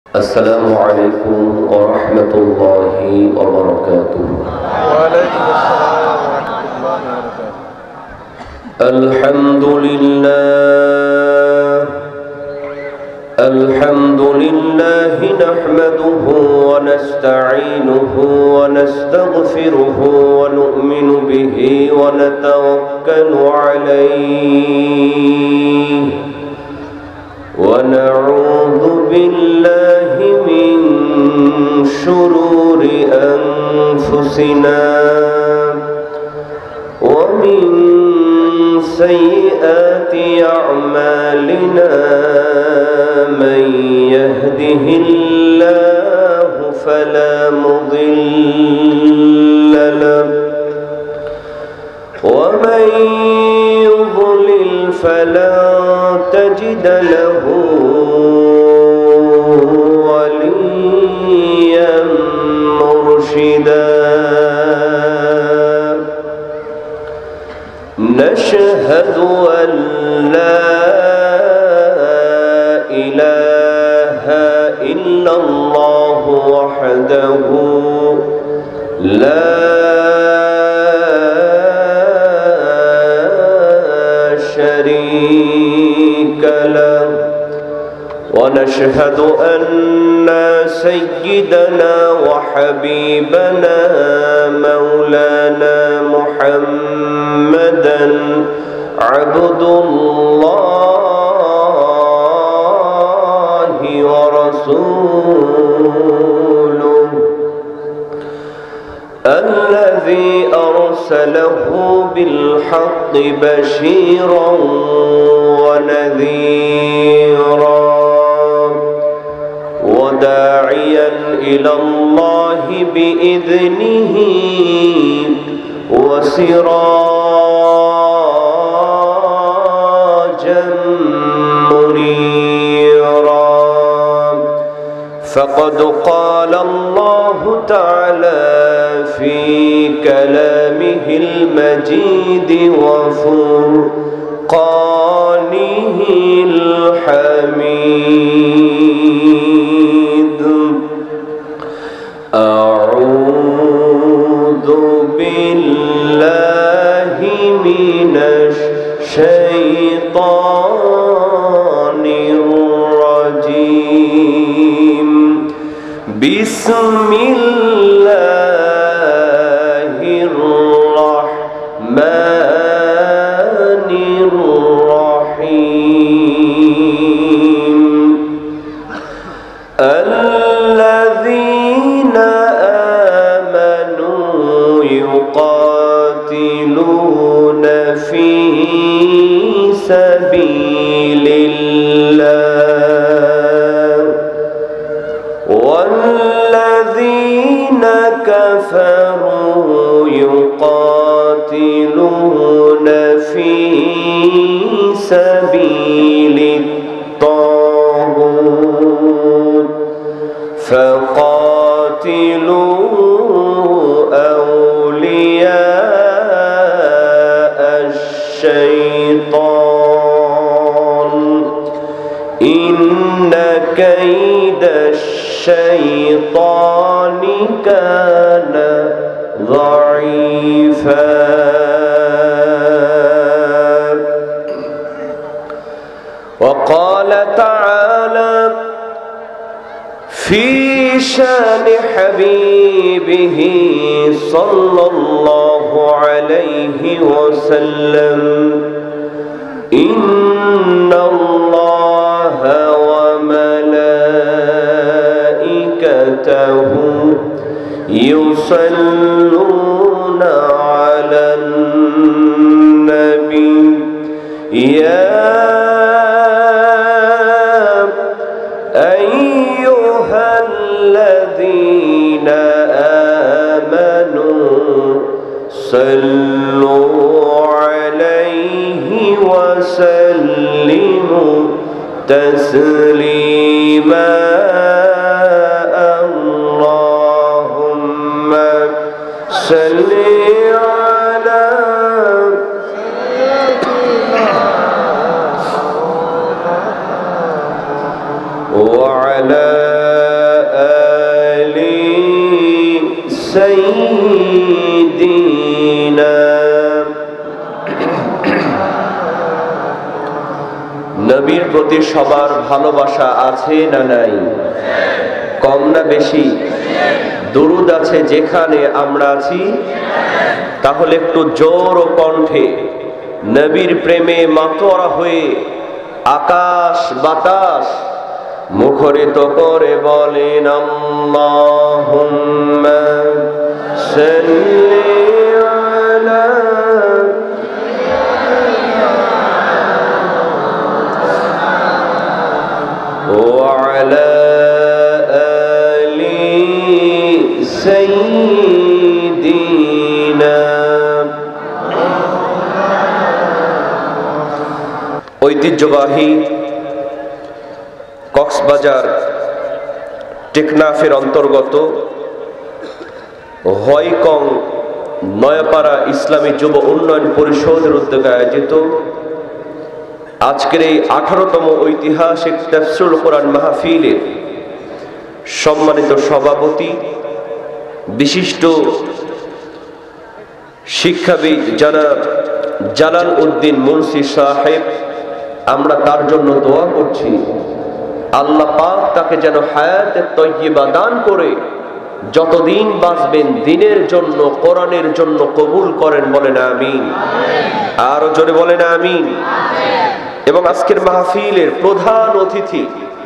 السلام عليكم ورحمة الله وبركاته. وعليكم السلام ورحمة الله وبركاته. الحمد لله نحمده ونستعينه ونستغفره ونؤمن به ونتوكل عليه ونعوذ بالله من شرور أنفسنا ومن سيئات أعمالنا. من يهده الله فلا مضل له ومن يضلل فلا تجد له وليا مرشدا. نشهد أن لا إله إلا الله وحده لا شريك له ونشهد أن سيدنا وحبيبنا مولانا محمدا عبد الله ورسوله الذي أرسله بالحق بشيرا ونذيرا وداعيا إلى الله بإذنه وسراجا منيرا. فقد قال الله تعالى في كلامه المجيد وفرقانه الحميد. أعوذ بالله من الشيطان الرجيم. بسم الله الرحمن الرحيم. الذين آمنوا يقاتلون في سبيل الله والذين كفروا يقاتلون في سبيل الطاغوت فقاتلوا أولياء الشيطان إن كيد الشيطان كان ضعيفا. وقال تعالى في شان حبيبه صلى الله عليه وسلم إن الله وملائكته يصلون على النبي يا أيها الذين آمنوا صلوا عليه وسلموا تسليما. اللهم صل على وعلى سيدنا নবীর প্রতি সবার ভালোবাসা আছে না নাই? কম না বেশি? দুরুদ আছে যেখানে আমরা আছি? তাহলে একটু জোর ও কণ্ঠে নবীর প্রেমে মাতোয়ারা হয়ে আকাশ বাতাস মুখরিত করে বলেন আল্লাহুম্মা সাল্লি আলা ওয়া আলা আলি সাইয়্যিদিনা। ঐতিহ্যবাহী কক্সবাজার টেকনাফের অন্তর্গত হয়কং নয়াপাড়া ইসলামী যুব উন্নয়ন পরিষদের উদ্যোগে আয়োজিত আজকের এই 18তম ঐতিহাসিক তাফসীরুল কোরআন মাহফিলের সম্মানিত সভাপতি, বিশিষ্ট শিক্ষাবিদ জনাব জালাল উদ্দিন মুন্সি সাহেব, আমরা তার জন্য দোয়া করছি আল্লাহ পাক তাকে যেন হায়াতে তয়্যিবা দান করে যতদিন বাঁচবেন দ্বীনের জন্য, কোরআনের জন্য কবুল করেন, বলেন আমিন। আরো জোরে বলেন আমিন। এবং আজকের মাহফিলের প্রধান অতিথি,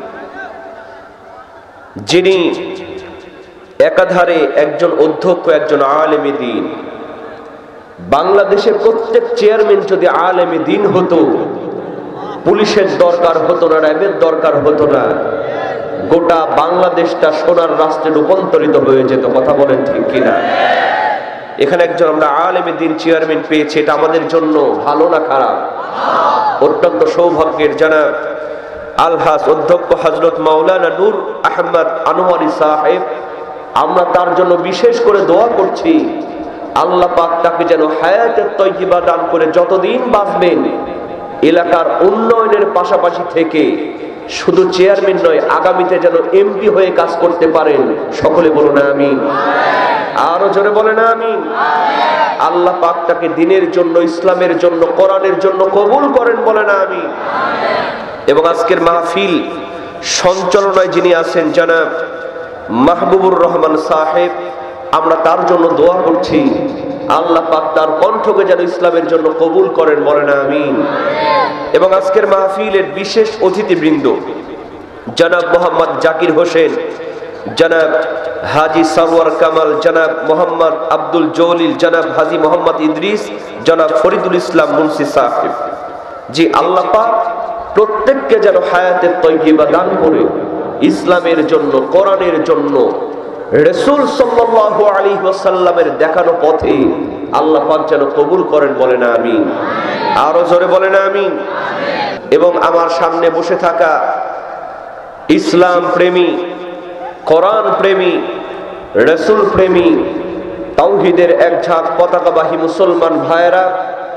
যিনি একাধারে একজন অধ্যক্ষ, একজন আলেমে দ্বীন। বাংলাদেশের প্রত্যেক চেয়ারম্যান যদি আলেমে দ্বীন হতো, পুলিশের দরকার হতো না, র্যাবের দরকার হতো না, গোটা বাংলাদেশটা সোনার রাষ্ট্রে রূপান্তরিত হয়ে যেত। কথা বলেন ঠিক কিনা? এখানে একজন আমরা আলেমে দ্বীন চেয়ারম্যান পেয়েছি, এটা আমাদের জন্য ভালো না খারাপ? অত্যন্ত সৌভাগ্যের। জনাব আলহাজ অধ্যক্ষ হযরত মাওলানা নূর আহমদ আনোয়ারি সাহেব, আমরা তার জন্য বিশেষ করে দোয়া করছি আল্লাহ পাক তাকে যেন হায়াতে তয়্যিবা দান করে যতদিন বাঁচবেন এলাকার উন্নয়নের পাশাপাশি থেকে শুধু চেয়ারম্যান নয়, আগামীতে যেন এমপি হয়ে কাজ করতে পারেন। সকলে বলুন আমিন। আরো জোরে বলেন আমিন। আল্লাহ পাক তাকে দ্বীনের জন্য, ইসলামের জন্য, কোরআনের জন্য কবুল করেন, বলেন আমিন। এবং আজকের মাহফিল সঞ্চালনায় যিনি আছেন জনাব মাহবুবুর রহমান সাহেব, আমরা তার জন্য দোয়া করছি আল্লাহ পাক তার কণ্ঠকে যেন ইসলামের জন্য কবুল করেন, বলেন আমিন। এবং আজকের মাহফিলের বিশেষ অতিথিবৃন্দ জনাব মোহাম্মদ জাকির হোসেন, জনাব হাজি সারওয়ার কামাল, জনাব মোহাম্মদ আব্দুল জলিল, জনাব হাজি মোহাম্মদ ইদ্রিস, জনাব ফরিদুল ইসলাম মুন্সি সাহেব। জি, আল্লাহ পাক প্রত্যেককে যেন হায়াতে তয়্যিবা দান করে ইসলামের জন্য, কোরআনের জন্য, রাসূল সাল্লাল্লাহু আলাইহি ওয়াসাল্লামের দেখানো পথে আল্লাহ পাক যেন কবুল করেন, বলেন আমিন। আরো জোরে বলেন আমিন। এবং আমার সামনে বসে থাকা ইসলাম প্রেমী, কোরআন প্রেমী, রাসূল প্রেমী, তাওহীদের এক ঝাঁক পতাকাবাহী মুসলমান ভাইয়েরা,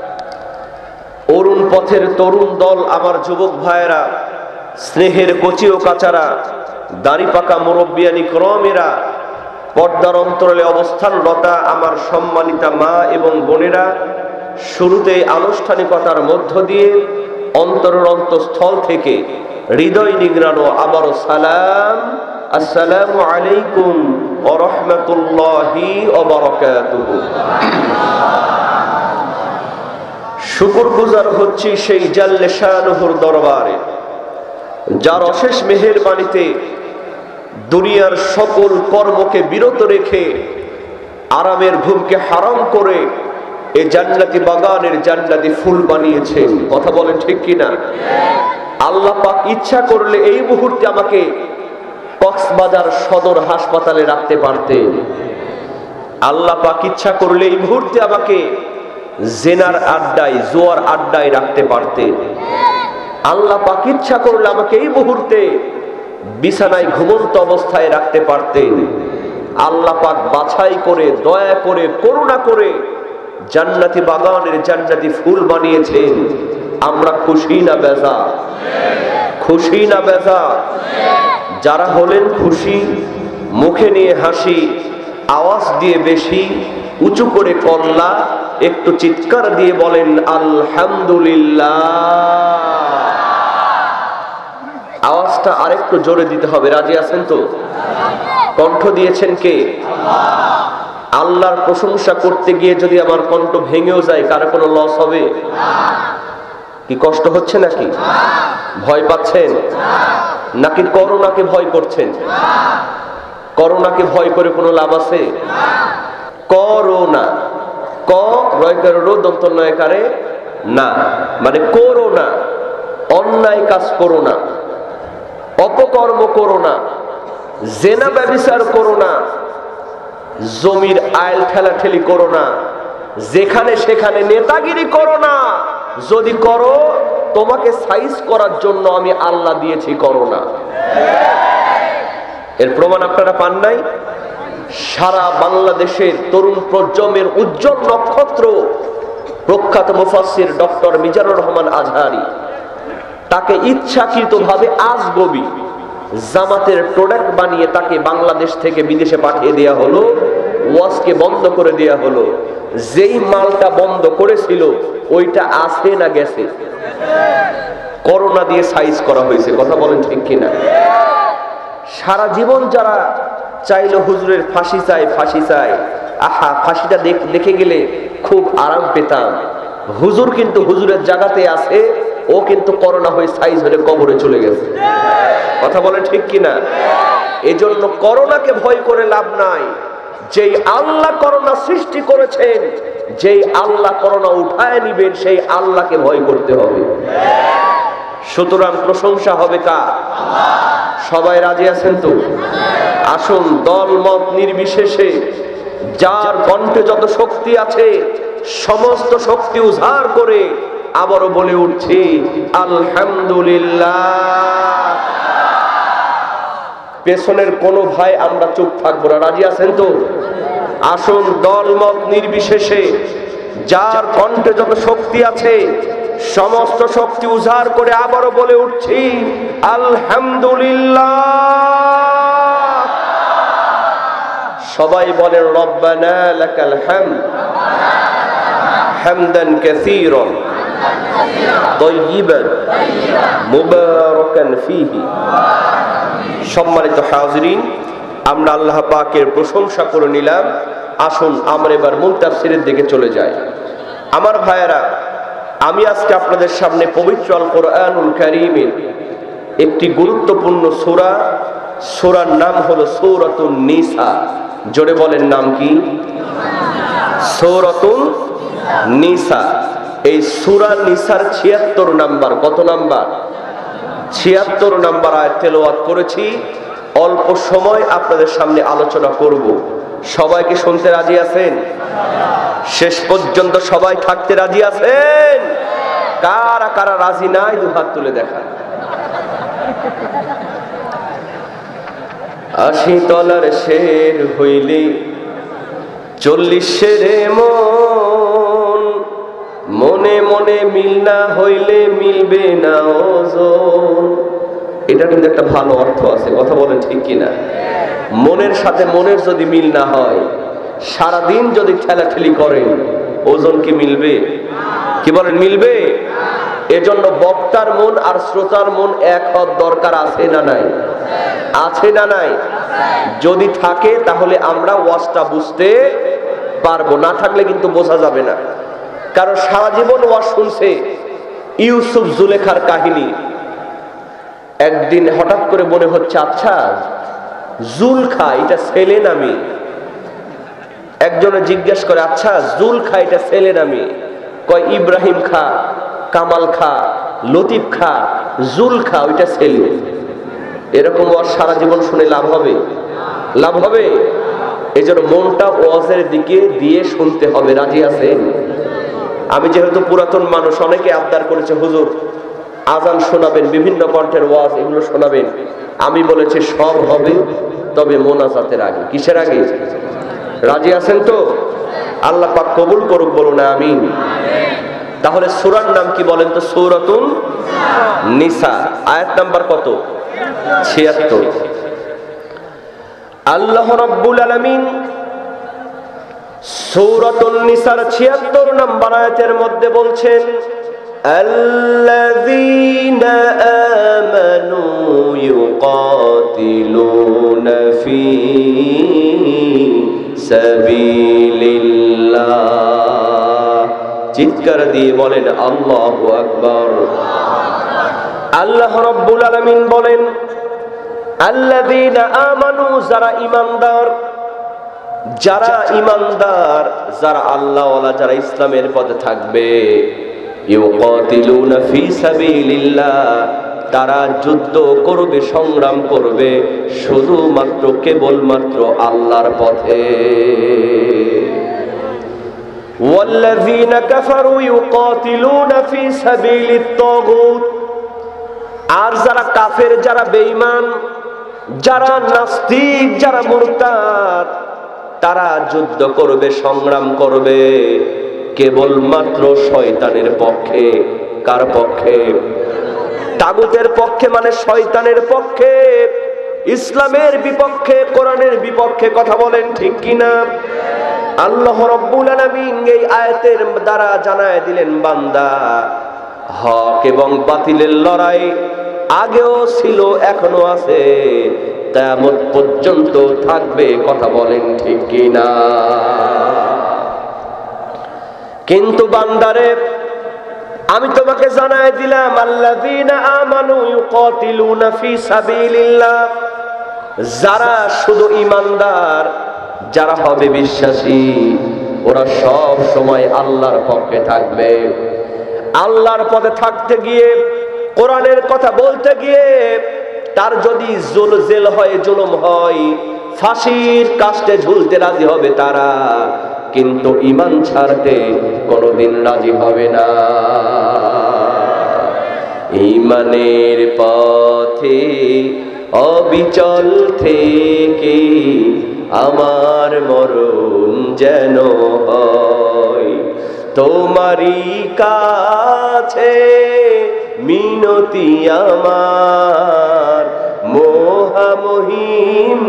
অরুণ পথের তরুণ দল, আমার যুবক ভাইয়েরা, স্নেহের কচি ও কাচারা, দাড়ি পাকা মুরব্বিয়ানি ক্রমেরা, পর্দার অন্তরালে অবস্থানরতা আমার সম্মানিতা মা এবং বোনেরা, শুরুতে আনুষ্ঠানিকতার মধ্য দিয়ে অন্তরের অন্তঃস্থল থেকে হৃদয় নিংড়ানো আবারও সালাম, আসসালামু আলাইকুম ওয়া রাহমাতুল্লাহি ওয়া বারাকাতুহু। শুকরগুজার হচ্ছি সেই জাল্লে শানুহুর দরবারে, যার অশেষ মেহেরবানিতে দুনিয়ার সকল কর্মকে বিরত রেখে আরামের ঘুমকে হারাম করে এই জান্নাতি বাগানের জান্নাতি ফুল বানিয়েছেন। কথা বলেন ঠিক কিনা? আল্লাহ পাক ইচ্ছা করলে এই মুহূর্তে আমাকে কক্সবাজার সদর হাসপাতালে রাখতে পারতেন। আল্লাহ পাক ইচ্ছা করলে এই মুহূর্তে আমাকে জেনার আড্ডায়, জোয়ার আড্ডায় রাখতে পারতেন। আল্লাহ পাক ইচ্ছা করলে আমাকে এই মুহূর্তে বিছানায় ঘুমন্ত অবস্থায় রাখতে পারতেন। আল্লাহ পাক বাছাই করে, দয়া করে, করুণা করে জান্নাতি বাগানের জান্নাতি ফুল বানিয়েছেন। আমরা খুশি না বেজা? খুশি না বেজা? যারা হলেন খুশি, মুখে নিয়ে হাসি, আওয়াজ দিয়ে বেশি, উঁচু করে কল্লা, একটু চিৎকার দিয়ে বলেন আলহামদুলিল্লাহ। আওয়াজটা আরেকটু জোরে দিতে হবে। রাজি আছেন তো? কণ্ঠ দিয়েছেন কে? আল্লাহর প্রশংসা করতে গিয়ে যদি আমার কণ্ঠ ভেঙেও যায়, কারো কোনো লস হবে? কি কষ্ট হচ্ছে নাকি? ভয় পাচ্ছেন নাকি করোনাকে ভয় করছেন? করোনাকে ভয় করে কোনো লাভ আছে? করোনা, ক রয়কার রো দন্ত নয়কারে না, মানে করোনা, অন্যায় কাজ করো না, অপকর্ম করো না, জেনা ব্যভিচার করো না, জমির আইল ঠেলাঠেলি করো না, যেখানে সেখানে নেতাগিরি করো না। যদি করো, তোমাকে সাইজ করার জন্য আমি আল্লাহ দিয়েছি করোনা। এর প্রমাণ আপনারা পান নাই? সারা বাংলাদেশের তরুণ প্রজন্মের উজ্জ্বল নক্ষত্র প্রখ্যাত মুফাসসির ডক্টর মিজানুর রহমান আজহারি, তাকে ইচ্ছাকৃতভাবে আজগবি জামাতের প্রোডাক্ট বানিয়ে তাকে বাংলাদেশ থেকে বিদেশে পাঠিয়ে দেয়া হলো, ওয়াজকে বন্ধ করে দেয়া হলো। যেই মালটা বন্ধ করেছিল ওইটা আছে না গেছে? করোনা দিয়ে সাইজ করা হয়েছে। কথা বলেন ঠিক কিনা? সারা জীবন যারা চাইলো হুজুরের ফাঁসি চাই, ফাঁসি চাই, আহা ফাঁসিটা দেখে গেলে খুব আরাম পেতাম, হুজুর কিন্তু হুজুরের জায়গাতে আছে, ও কিন্তু করোনা হয়ে সাইজ হয়ে কবরে চলে গেছে। কথা বলেন ঠিক কিনা? এজন্য করোনাকে ভয় করে লাভ নাই। যেই আল্লাহ করোনা সৃষ্টি করেছেন, যেই আল্লাহ করোনা উঠায় নিবেন, সেই আল্লাহকে ভয় করতে হবে। সুতরাং প্রশংসা হবে কার? সবাই রাজি আছেন তো? আসুন দল মত নির্বিশেষে যার কণ্ঠে যত শক্তি আছে সমস্ত শক্তি উজাড় করে আবারও বলে উঠছি আলহামদুলিল্লাহ। পেছনের কোনো ভাই আমরা চুপ থাকবো না। রাজি আছেন তো? আসুন দল মত নির্বিশেষে যার কণ্ঠে যত শক্তি আছে সমস্ত শক্তি উজাড় করে আবারও বলে উঠছি আলহামদুলিল্লাহ। সবাই বলেন রব্বানা লাকাল হামদ হামদান কাসীরান তাইয়িবান মুবারাকান ফীহি। সম্মানিত হাজিরিন, আমরা আল্লাহ পাকের প্রশংসা করে নিলাম। আসুন আমরা এবার মূল তাফসীরের দিকে চলে যাই। আমার ভাইয়েরা, আমি আজকে আপনাদের সামনে পবিত্র আল কোরআনুল কারীমের একটি গুরুত্বপূর্ণ সূরা, সূরার নাম হলো সূরাতুন নিসা। জোরে বলেন নাম কি? সূরাতুন নিসা। এই সূরা নিসার ৭৬ নাম্বার, কত নাম্বার? ৭৬ নাম্বার আয়াত তেলাওয়াত করেছি। অল্প সময় আপনাদের সামনে আলোচনা করব। সবাইকে শুনতে রাজি আছেন? শেষ পর্যন্ত সবাই থাকতে রাজি আছেন? কারা কারা রাজি নাই দু হাত তুলে দেখান। ৮০ তলার শের হইলে ৪০ শেরে মন, মনে মনে মিল না হইলে মিলবে না ওজন। এটা কিন্তু একটা ভালো অর্থ আছে। কথা বলেন ঠিক কিনা? মনের সাথে মনের যদি মিল না হয়, সারাদিন যদি ঠেলাঠেলি করেন, ওজন কি মিলবে? কি বলেন, মিলবে? এজন্য বক্তার মন আর শ্রোতার মন এক হওয়ার দরকার আছে না নাই? আছে না নাই? যদি থাকে তাহলে আমরা ওয়াজটা বুঝতে পারবো, না থাকলে কিন্তু বোঝা যাবে না। কারণ সারা জীবন ওয়াজ শুনছে ইউসুফ জুলেখার কাহিনী, একদিন হঠাৎ করে মনে হচ্ছে আচ্ছা জুলখা এটা ছেলে না মেয়ে? একজনে জিজ্ঞেস করে আচ্ছা জুলখা এটা ছেলে না মেয়ে? কয় ইব্রাহিম খা, কামাল খা, লতিফ খা, জুলখা ওইটা ছেলে। এরকম ওয়াজ সারা জীবন শুনে লাভ হবে? লাভ হবে? এই জন্য মনটা ওয়াজের দিকে দিয়ে শুনতে হবে। রাজি আছেন? আমি যেহেতু পুরাতন মানুষ, অনেকে আবদার করেছে হুজুর আজান শোনাবেন, বিভিন্ন কণ্ঠের ওয়াজ এগুলো শোনাবেন। আমি বলেছি সব হবে, তবে মোনাজাতের আগে। কিসের আগে? রাজি আছেন তো? আল্লাহ পাক কবুল করুক, বলুন আমিন। তাহলে সূরার নাম কি বলেন তো? সূরাতুন নিসা। আয়াত নাম্বার কত? ৭৬। আল্লাহ রাব্বুল আলামিন সূরাতুন নিসার ৭৬ নম্বর আয়াতের মধ্যে বলছেন আল্লাযীনা আমানু ইউকাতিলুনা ফী সাবিলিল্লাহ। চিৎকার দিয়ে বলেন আল্লাহু আকবার। আল্লাহ রাব্বুল আলামিন বলেন আল্লাযীনা আমানু, যারা ঈমানদার, যারা ঈমানদার, যারা আল্লাহওয়ালা, যারা ইসলামের পথে থাকবে, ইউকাতিলুনা ফী সাবিলিল্লাহ, তারা যুদ্ধ করবে, সংগ্রাম করবে শুধুমাত্র কেবলমাত্র আল্লাহর পথে। ওয়াল্লাযীনা কাফারু ইউকাতিলুনা ফী সাবিলিত তাগুত, আর যারা কাফের, যারা বেঈমান, যারা নাস্তিক, যারা মুরতাদ, তারা যুদ্ধ করবে, সংগ্রাম করবে কেবলমাত্র শয়তানের পক্ষে। কার পক্ষে? তাগুতের পক্ষে, মানে শয়তানের পক্ষে, ইসলামের বিপক্ষে, কোরআনের বিপক্ষে। কথা বলেন ঠিক কিনা? আল্লাহ রাব্বুল আলামিন এই আয়াতের দ্বারা জানায় দিলেন, বান্দা, হক এবং বাতিলের লড়াই আগেও ছিল, এখনো আছে, কিয়ামত পর্যন্ত থাকবে। কথা বলেন ঠিক কিনা? কিন্তু বান্দারে, আমি তোমাকে জানায় দিলাম আল্লাযীনা আমানু ইউকাতিলুনা ফী সাবিলিল্লাহ, যারা শুধু ঈমানদার, যারা হবে বিশ্বাসী, ওরা সব সময় আল্লাহর পক্ষে থাকবে। আল্লাহর পথে থাকতে গিয়ে, কোরআনের কথা বলতে গিয়ে, তার যদি জেল হয়, জুলুম হয়, ফাঁসির কাস্টে ঝুলতে রাজি হবে তারা, কিন্তু ঈমান ছাড়তে কোনোদিন রাজি হবে না। ঈমানের পথে অবিচল থেকে আমার মরণ যেন হয়, তোমারই কাছে মিনতি আমার, মহামহিম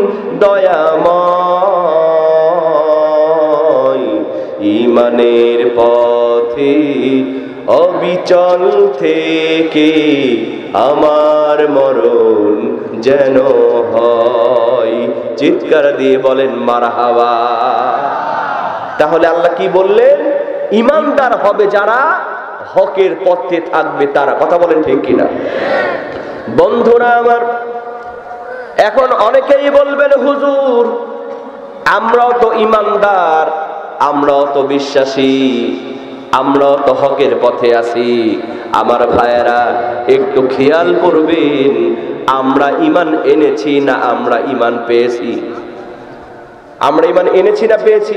দয়াময়। ঈমানের পথে অবিচল থেকে আমার মরণ যেন হয়। চিৎকার দিয়ে বলেন মারহাবা। তাহলে আল্লাহ কি বললেন? ঈমানদার হবে যারা, হকের পথে থাকবে তারা। কথা বলেন ঠিক কিনা? বন্ধুরা আমার, এখন অনেকেই বলবেন, হুজুর আমরাও তো ঈমানদার, আমরাও তো বিশ্বাসী, আমরাও তো হকের পথে আছি। আমার ভাইয়েরা, একটু খেয়াল করবেন, আমরা ঈমান এনেছি না আমরা ঈমান পেয়েছি? আমরা ঈমান এনেছি না পেয়েছি?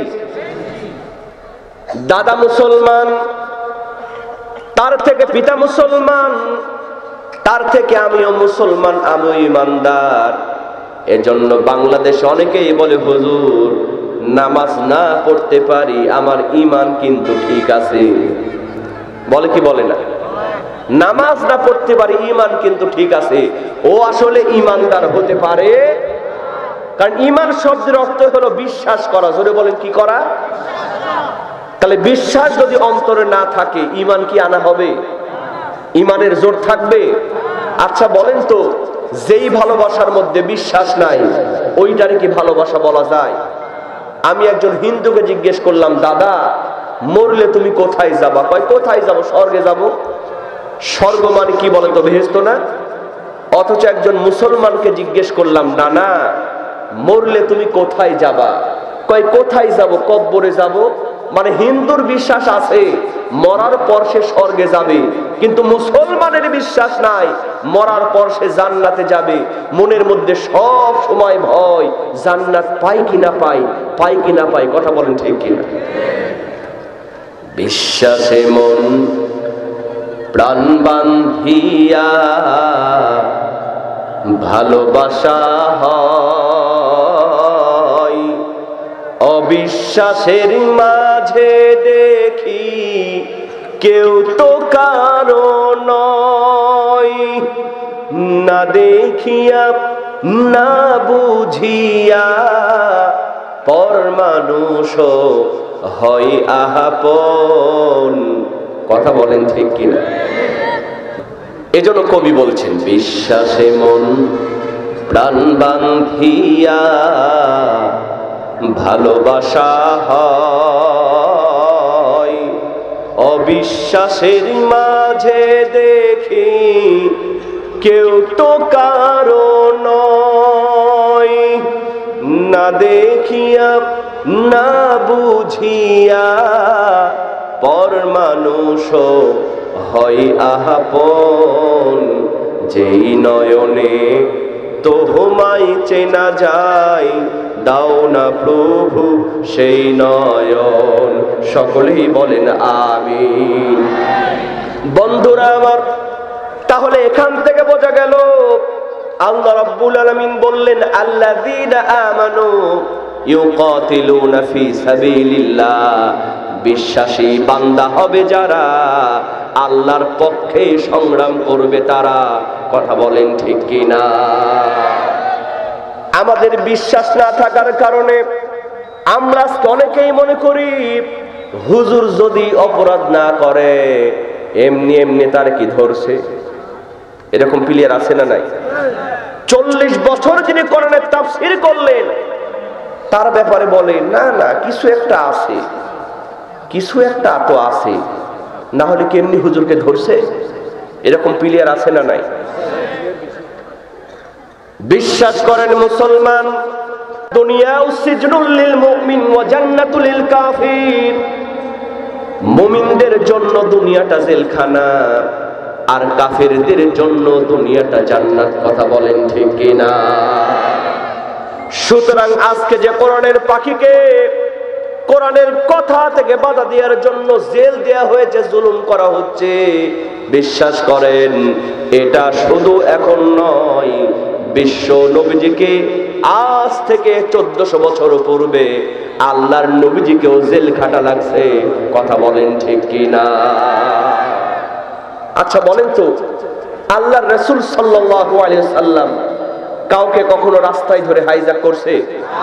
দাদা মুসলমান, তার থেকে পিতা মুসলমান, তার থেকে আমিও মুসলমান, আমিও ঈমানদার। এজন্য বাংলাদেশে অনেকেই বলে, হুজুর নামাজ না পড়তে পারি, আমার ঈমান কিন্তু ঠিক আছে। বলে কি বলে না? নামাজ না পড়তে পারি, ঈমান কিন্তু ঠিক আছে। ও আসলে ঈমানদার হতে পারে? কারণ ঈমান শব্দের অর্থ হলো বিশ্বাস করা। জোরে বলেন, কি করা? তাহলে বিশ্বাস যদি অন্তরে না থাকে, ঈমান কি আনা হবে? ঈমানের জোর থাকবে? আচ্ছা বলেন তো, যেই ভালোবাসার মধ্যে বিশ্বাস নাই, ওইটারে কি ভালোবাসা বলা যায়? আমি একজন হিন্দুকে জিজ্ঞেস করলাম, দাদা মরলে তুমি কোথায় যাবা? কয় কোথায় যাব? স্বর্গে যাব। স্বর্গ মানে কি বলেন তো? বেহেশত না? অথচ একজন মুসলমানকে জিজ্ঞেস করলাম, নানা মরলে তুমি কোথায় যাবা? কয় কোথায় যাব? কব্বরে যাব। মানে হিন্দুর বিশ্বাস আছে মরার পর সে স্বর্গে যাবে, কিন্তু মুসলমানের বিশ্বাস নাই মরার পর সে জান্নাতে যাবে। মনের মধ্যে সব সময় ভয়, জান্নাত পাই কিনা পাই, পাই কিনা পাই। কথা বলেন ঠিক কিনা? বিশ্বাসে মন প্রাণ বান্ধিয়া ভালোবাসা হয়, অবিশ্বাসের মাঝে দেখি কেউ তো কারো নয়, না দেখিয়া না বুঝিয়া পর মানুষ হয় আপন। কথা বলেন ঠিক কিনা? এজন্য কবি বলছেন, বিশ্বাসে মন প্রাণ বাঁধিয়া ভালোবাসা হয়, অবিশ্বাসের মাঝে দেখি কেউ তো কারো নয়, না দেখিয়া না বুঝিয়া পর মানুষ হয় আপন। যেই নয়নে তোমায় চেনা যায়, দাও না প্রভু সেই নয়ন। সকলেই বলেন আমিন। বন্ধুরা আমার, তাহলে এখান থেকে বোঝা গেল আল্লাহ রাব্বুল আলামিন বললেন, আল্লাযীনা আমানু ইউকাতিলুনা ফি সাবিলিল্লাহ। বিশ্বাসী বান্দা হবে যারা, আল্লাহর পক্ষে সংগ্রাম করবে তারা। কথা বলেন ঠিক কিনা? আমাদের বিশ্বাস না থাকার কারণে আমরা অনেকেই মনে করি হুজুর যদি অপরাধ না করে এমনি এমনি তার কি ধরছে। এরকম প্লেয়ার আছে না নাই? 40 বছর যিনি কোরআনের তাফসীর করলেন তার ব্যাপারে বলে না না কিছু একটা আছে, কিছু একটা তো আছে, না হলে কেমনি হুজুরকে ধরছে। এরকম প্লেয়ার আছে না নাই? বিশ্বাস করেন মুসলমান, দুনিয়া সিজনুল লিল মুমিন ওয়া জান্নাতুল লিল কাফির। মুমিনদের জন্য দুনিয়াটা জেলখানা, আর কাফেরদের জন্য দুনিয়াটা জান্নাত। কথা বলেন ঠিক কিনা? সুতরাং আজকে যে কোরআনের পাখিকে কোরআনের কথা থেকে বাধা দেওয়ার জন্য জেল দেয়া হয়েছে, জুলুম করা হচ্ছে, বিশ্বাস করেন এটা শুধু এখন নয়, বিশ্ব নবীজিকে আজ থেকে 1400 বছর পূর্বে আল্লাহর নবীজিকেও জেল খাটা লাগছে। কথা বলেন ঠিক কিনা? আচ্ছা বলেন তো, আল্লাহর রাসূল সাল্লাল্লাহু আলাইহি সাল্লাম কাউকে কখনো রাস্তায় ধরে হাইজ্যাক করছে?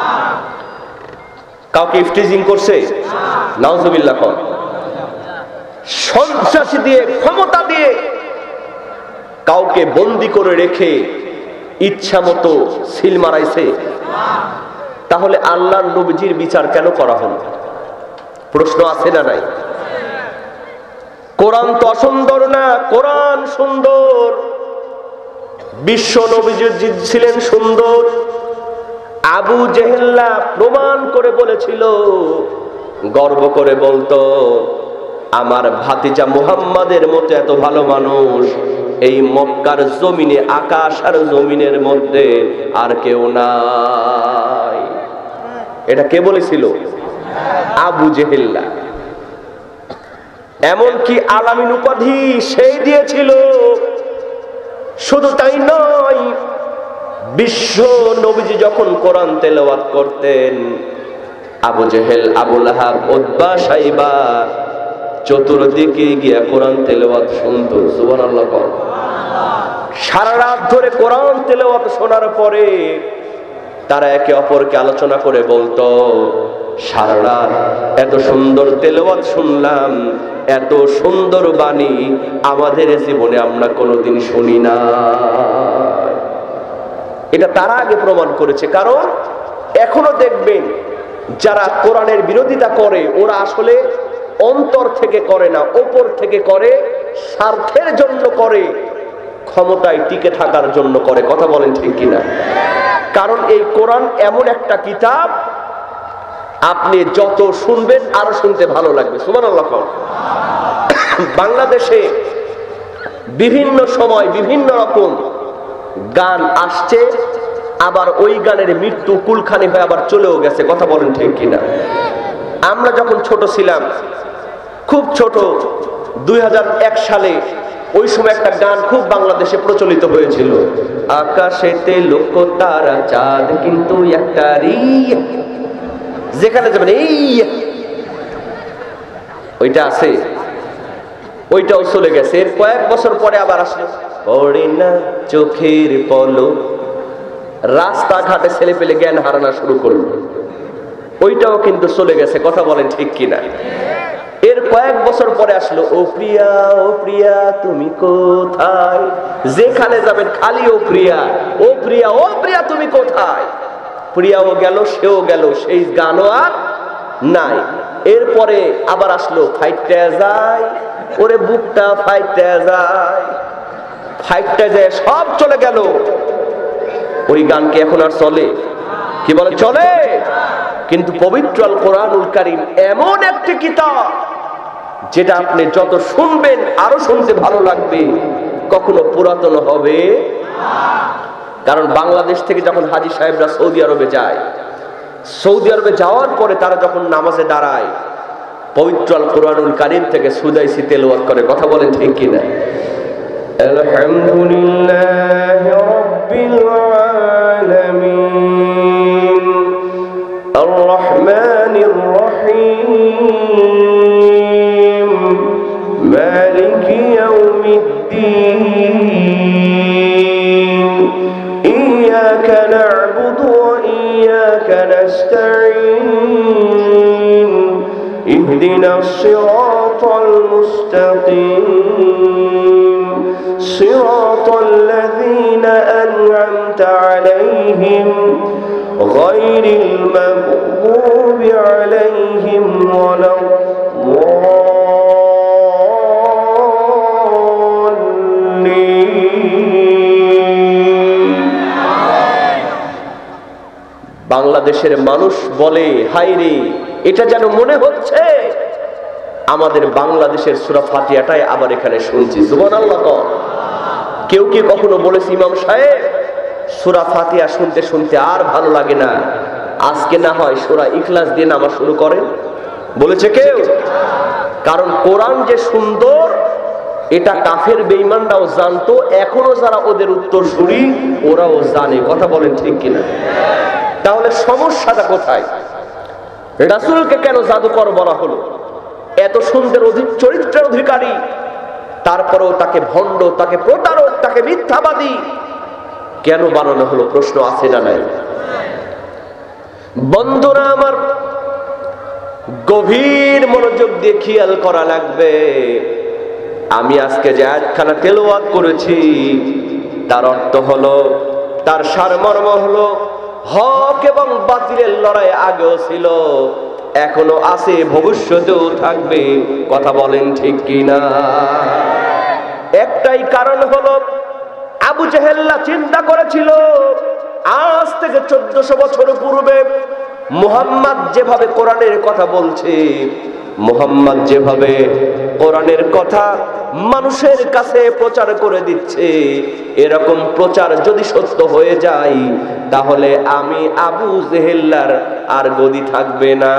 কাউকে ইফটিজিং করছে? নাউজুবিল্লাহ। কোন সন্ত্রাসী দিয়ে, ক্ষমতা দিয়ে কাউকে বন্দী করে রেখে ইচ্ছা মতো সিল মারাইছে? তাহলে আল্লাহর নবীজির বিচার কেন করা হলো? প্রশ্ন আছে না নাই? কোরআন তো অসুন্দর না, কোরআন সুন্দর। বিশ্ব নবীজি ছিলেন সুন্দর। আবু জেহেল্লা প্রমাণ করে বলেছিল, গর্ব করে বলতো, আমার ভাতিজা মুহাম্মাদের মতো এত ভালো মানুষ এই মক্কার জমিনে, আকাশ আর জমিনের মধ্যে আর কেউ নাই। এটা কে বলেছিল? আবু জেহেল্লা। এমনকি আলামিন উপাধি সেই দিয়েছিল। শুধু তাই নয়, বিশ্ব নবীজি যখন কোরআন তেলাওয়াত করতেন, Abu Jahl, Abu Lahab, Utba, Shaiba চতুর্দিকে গিয়া কোরআন তেলাওয়াত শুনতো। সুবহানাল্লাহ। সারা রাত ধরে কোরআন তেলাওয়াত শোনার পরে তারা একে অপরকে আলোচনা করে বলতো, সারা রাত এত সুন্দর তেলাওয়াত শুনলাম, এত সুন্দর বাণী আমাদের জীবনে আমরা কোনোদিন শুনি না। এটা তারা আগে প্রমাণ করেছে। কারণ এখনো দেখবেন যারা কোরআনের বিরোধিতা করে ওরা আসলে অন্তর থেকে করে না, ওপর থেকে করে, স্বার্থের জন্য করে, ক্ষমতায় টিকে থাকার জন্য করে। কথা বলেন ঠিক কিনা? কারণ এই কোরআন এমন একটা কিতাব, আপনি যত শুনবেন আরো শুনতে ভালো লাগবে। সুবহানাল্লাহ। বাংলাদেশে বিভিন্ন সময় বিভিন্ন রকম গান আসছে, আবার ওই গানের মৃত্যু কুলখানি হয়ে আবার চলেও গেছে। কথা বলেন ঠিক কিনা? আমরা যখন ছোট ছিলাম, খুব ছোট, 2001 সালে ওই সময় একটা গান খুব বাংলাদেশে প্রচলিত হয়েছিল, আকাশেতে লক্ষ তারা চাঁদ কিন্তু একটা রি, যেখানে যাবেন এই, ওইটা আছে, ওইটাও চলে গেছে। এর কয়েক বছর পরে আবার আসলো, পড়ে না চোখের পলক, রাস্তাঘাটে ছেলে পেলে জ্ঞান হারানো শুরু করলো। ওইটাও কিন্তু চলে গেছে, কথা বলেন ঠিক কিনা? এর কয়েক বছর পরে আসলো, ও প্রিয়া তুমি কোথায়? যেখানে যাবেন খালি ও প্রিয়া, ও প্রিয়া, ও প্রিয়া তুমি কোথায়? প্রিয়াও গেল, সেও গেল, সেই গানও আর নাই। এরপরে আবার আসলো, ফাইটটা যায়, ওরে বুকটা ফাইটটা যায়, ফাইটটা যায়, সব চলে গেল। ওই গান কি এখন আর চলে? কি বলে চলে? কিন্তু পবিত্র আল কোরআনুল কারীম এমন একটি কিতাব যেটা আপনি যত শুনবেন আরো শুনতে ভালো লাগবে, কখনো পুরাতন হবে না। কারণ বাংলাদেশ থেকে যখন হাজী সাহেবরা সৌদি আরবে যায়, সৌদি আরবে যাওয়ার পরে তারা যখন নামাজে দাঁড়ায়, পবিত্র আল কোরআনুল কারীম থেকে সুদাইসি তেলাওয়াত করে, কথা বলেন ঠিক কিনা? আলহামদুলিল্লাহি রাব্বিল আলামিন আর রহমানির রহিম মালিকি ইয়াউমিদ্দিন ইয়্যাকা না'বুদু ওয়া ইয়্যাকা নাস্তাঈন ইহদিনাস সিরাতাল মুস্তাকিম সিরাতাল লাযীনা আন'আমতা আলাইহিম গায়রিল মাগদুবি আলাইহিম ওয়ালাদ-দাল্লিন। বাংলাদেশের মানুষ বলে, হায়রে, এটা যেন মনে হচ্ছে আমাদের বাংলাদেশের সূরা ফাতিহাটাই আবার এখানে শুনছি। সুবহানাল্লাহ। কেউ কি কখনো বলেছে, ইমাম সাহেব সূরা ফাতিহা শুনতে শুনতে আর ভালো লাগে না, আজকে না হয় সূরা ইখলাস দিয়ে নামাজ শুরু করেন? বলেছে কেউ? কারণ কোরআন যে সুন্দর এটা কাফের বেঈমানরাও জানতো, এখনো যারা ওদের উত্তরসূরি ওরাও জানে, কথা বলেন ঠিক কিনা? তাহলে সমস্যাটা কোথায়? রাসূলকে কেন জাদুকর বলা হলো? এত সুন্দর চরিত্রের অধিকারী, তারপরেও তাকে ভণ্ড, তাকে প্রতারক, তাকে মিথ্যাবাদী কেন বানানো হলো? প্রশ্ন আছে না নাই? বন্ধুরা আমার, গভীর মনোযোগ দিয়ে খেয়াল করা লাগবে। আমি আজকে যে আয়াতখানা তেলাওয়াত করেছি তার অর্থ হলো, তার সারমর্ম হলো, হক এবং বাতিলের লড়াই আগেও ছিল, এখনো আছে, ভবিষ্যতেও থাকবে, কথা বলেন ঠিক কিনা? একটাই কারণ হলো, আবু জেহেল চিন্তা করেছিল আজ থেকে 1400 বছর পূর্বে মুহাম্মদ যেভাবে কোরআনের কথা বলছে, মুহাম্মদ যেভাবে কোরআনের কথা মানুষের কাছে প্রচার করে দিচ্ছে, এরকম প্রচার যদি সত্য হয়ে যায় তাহলে আমি আবু জেহেলার আর গদি থাকবে না।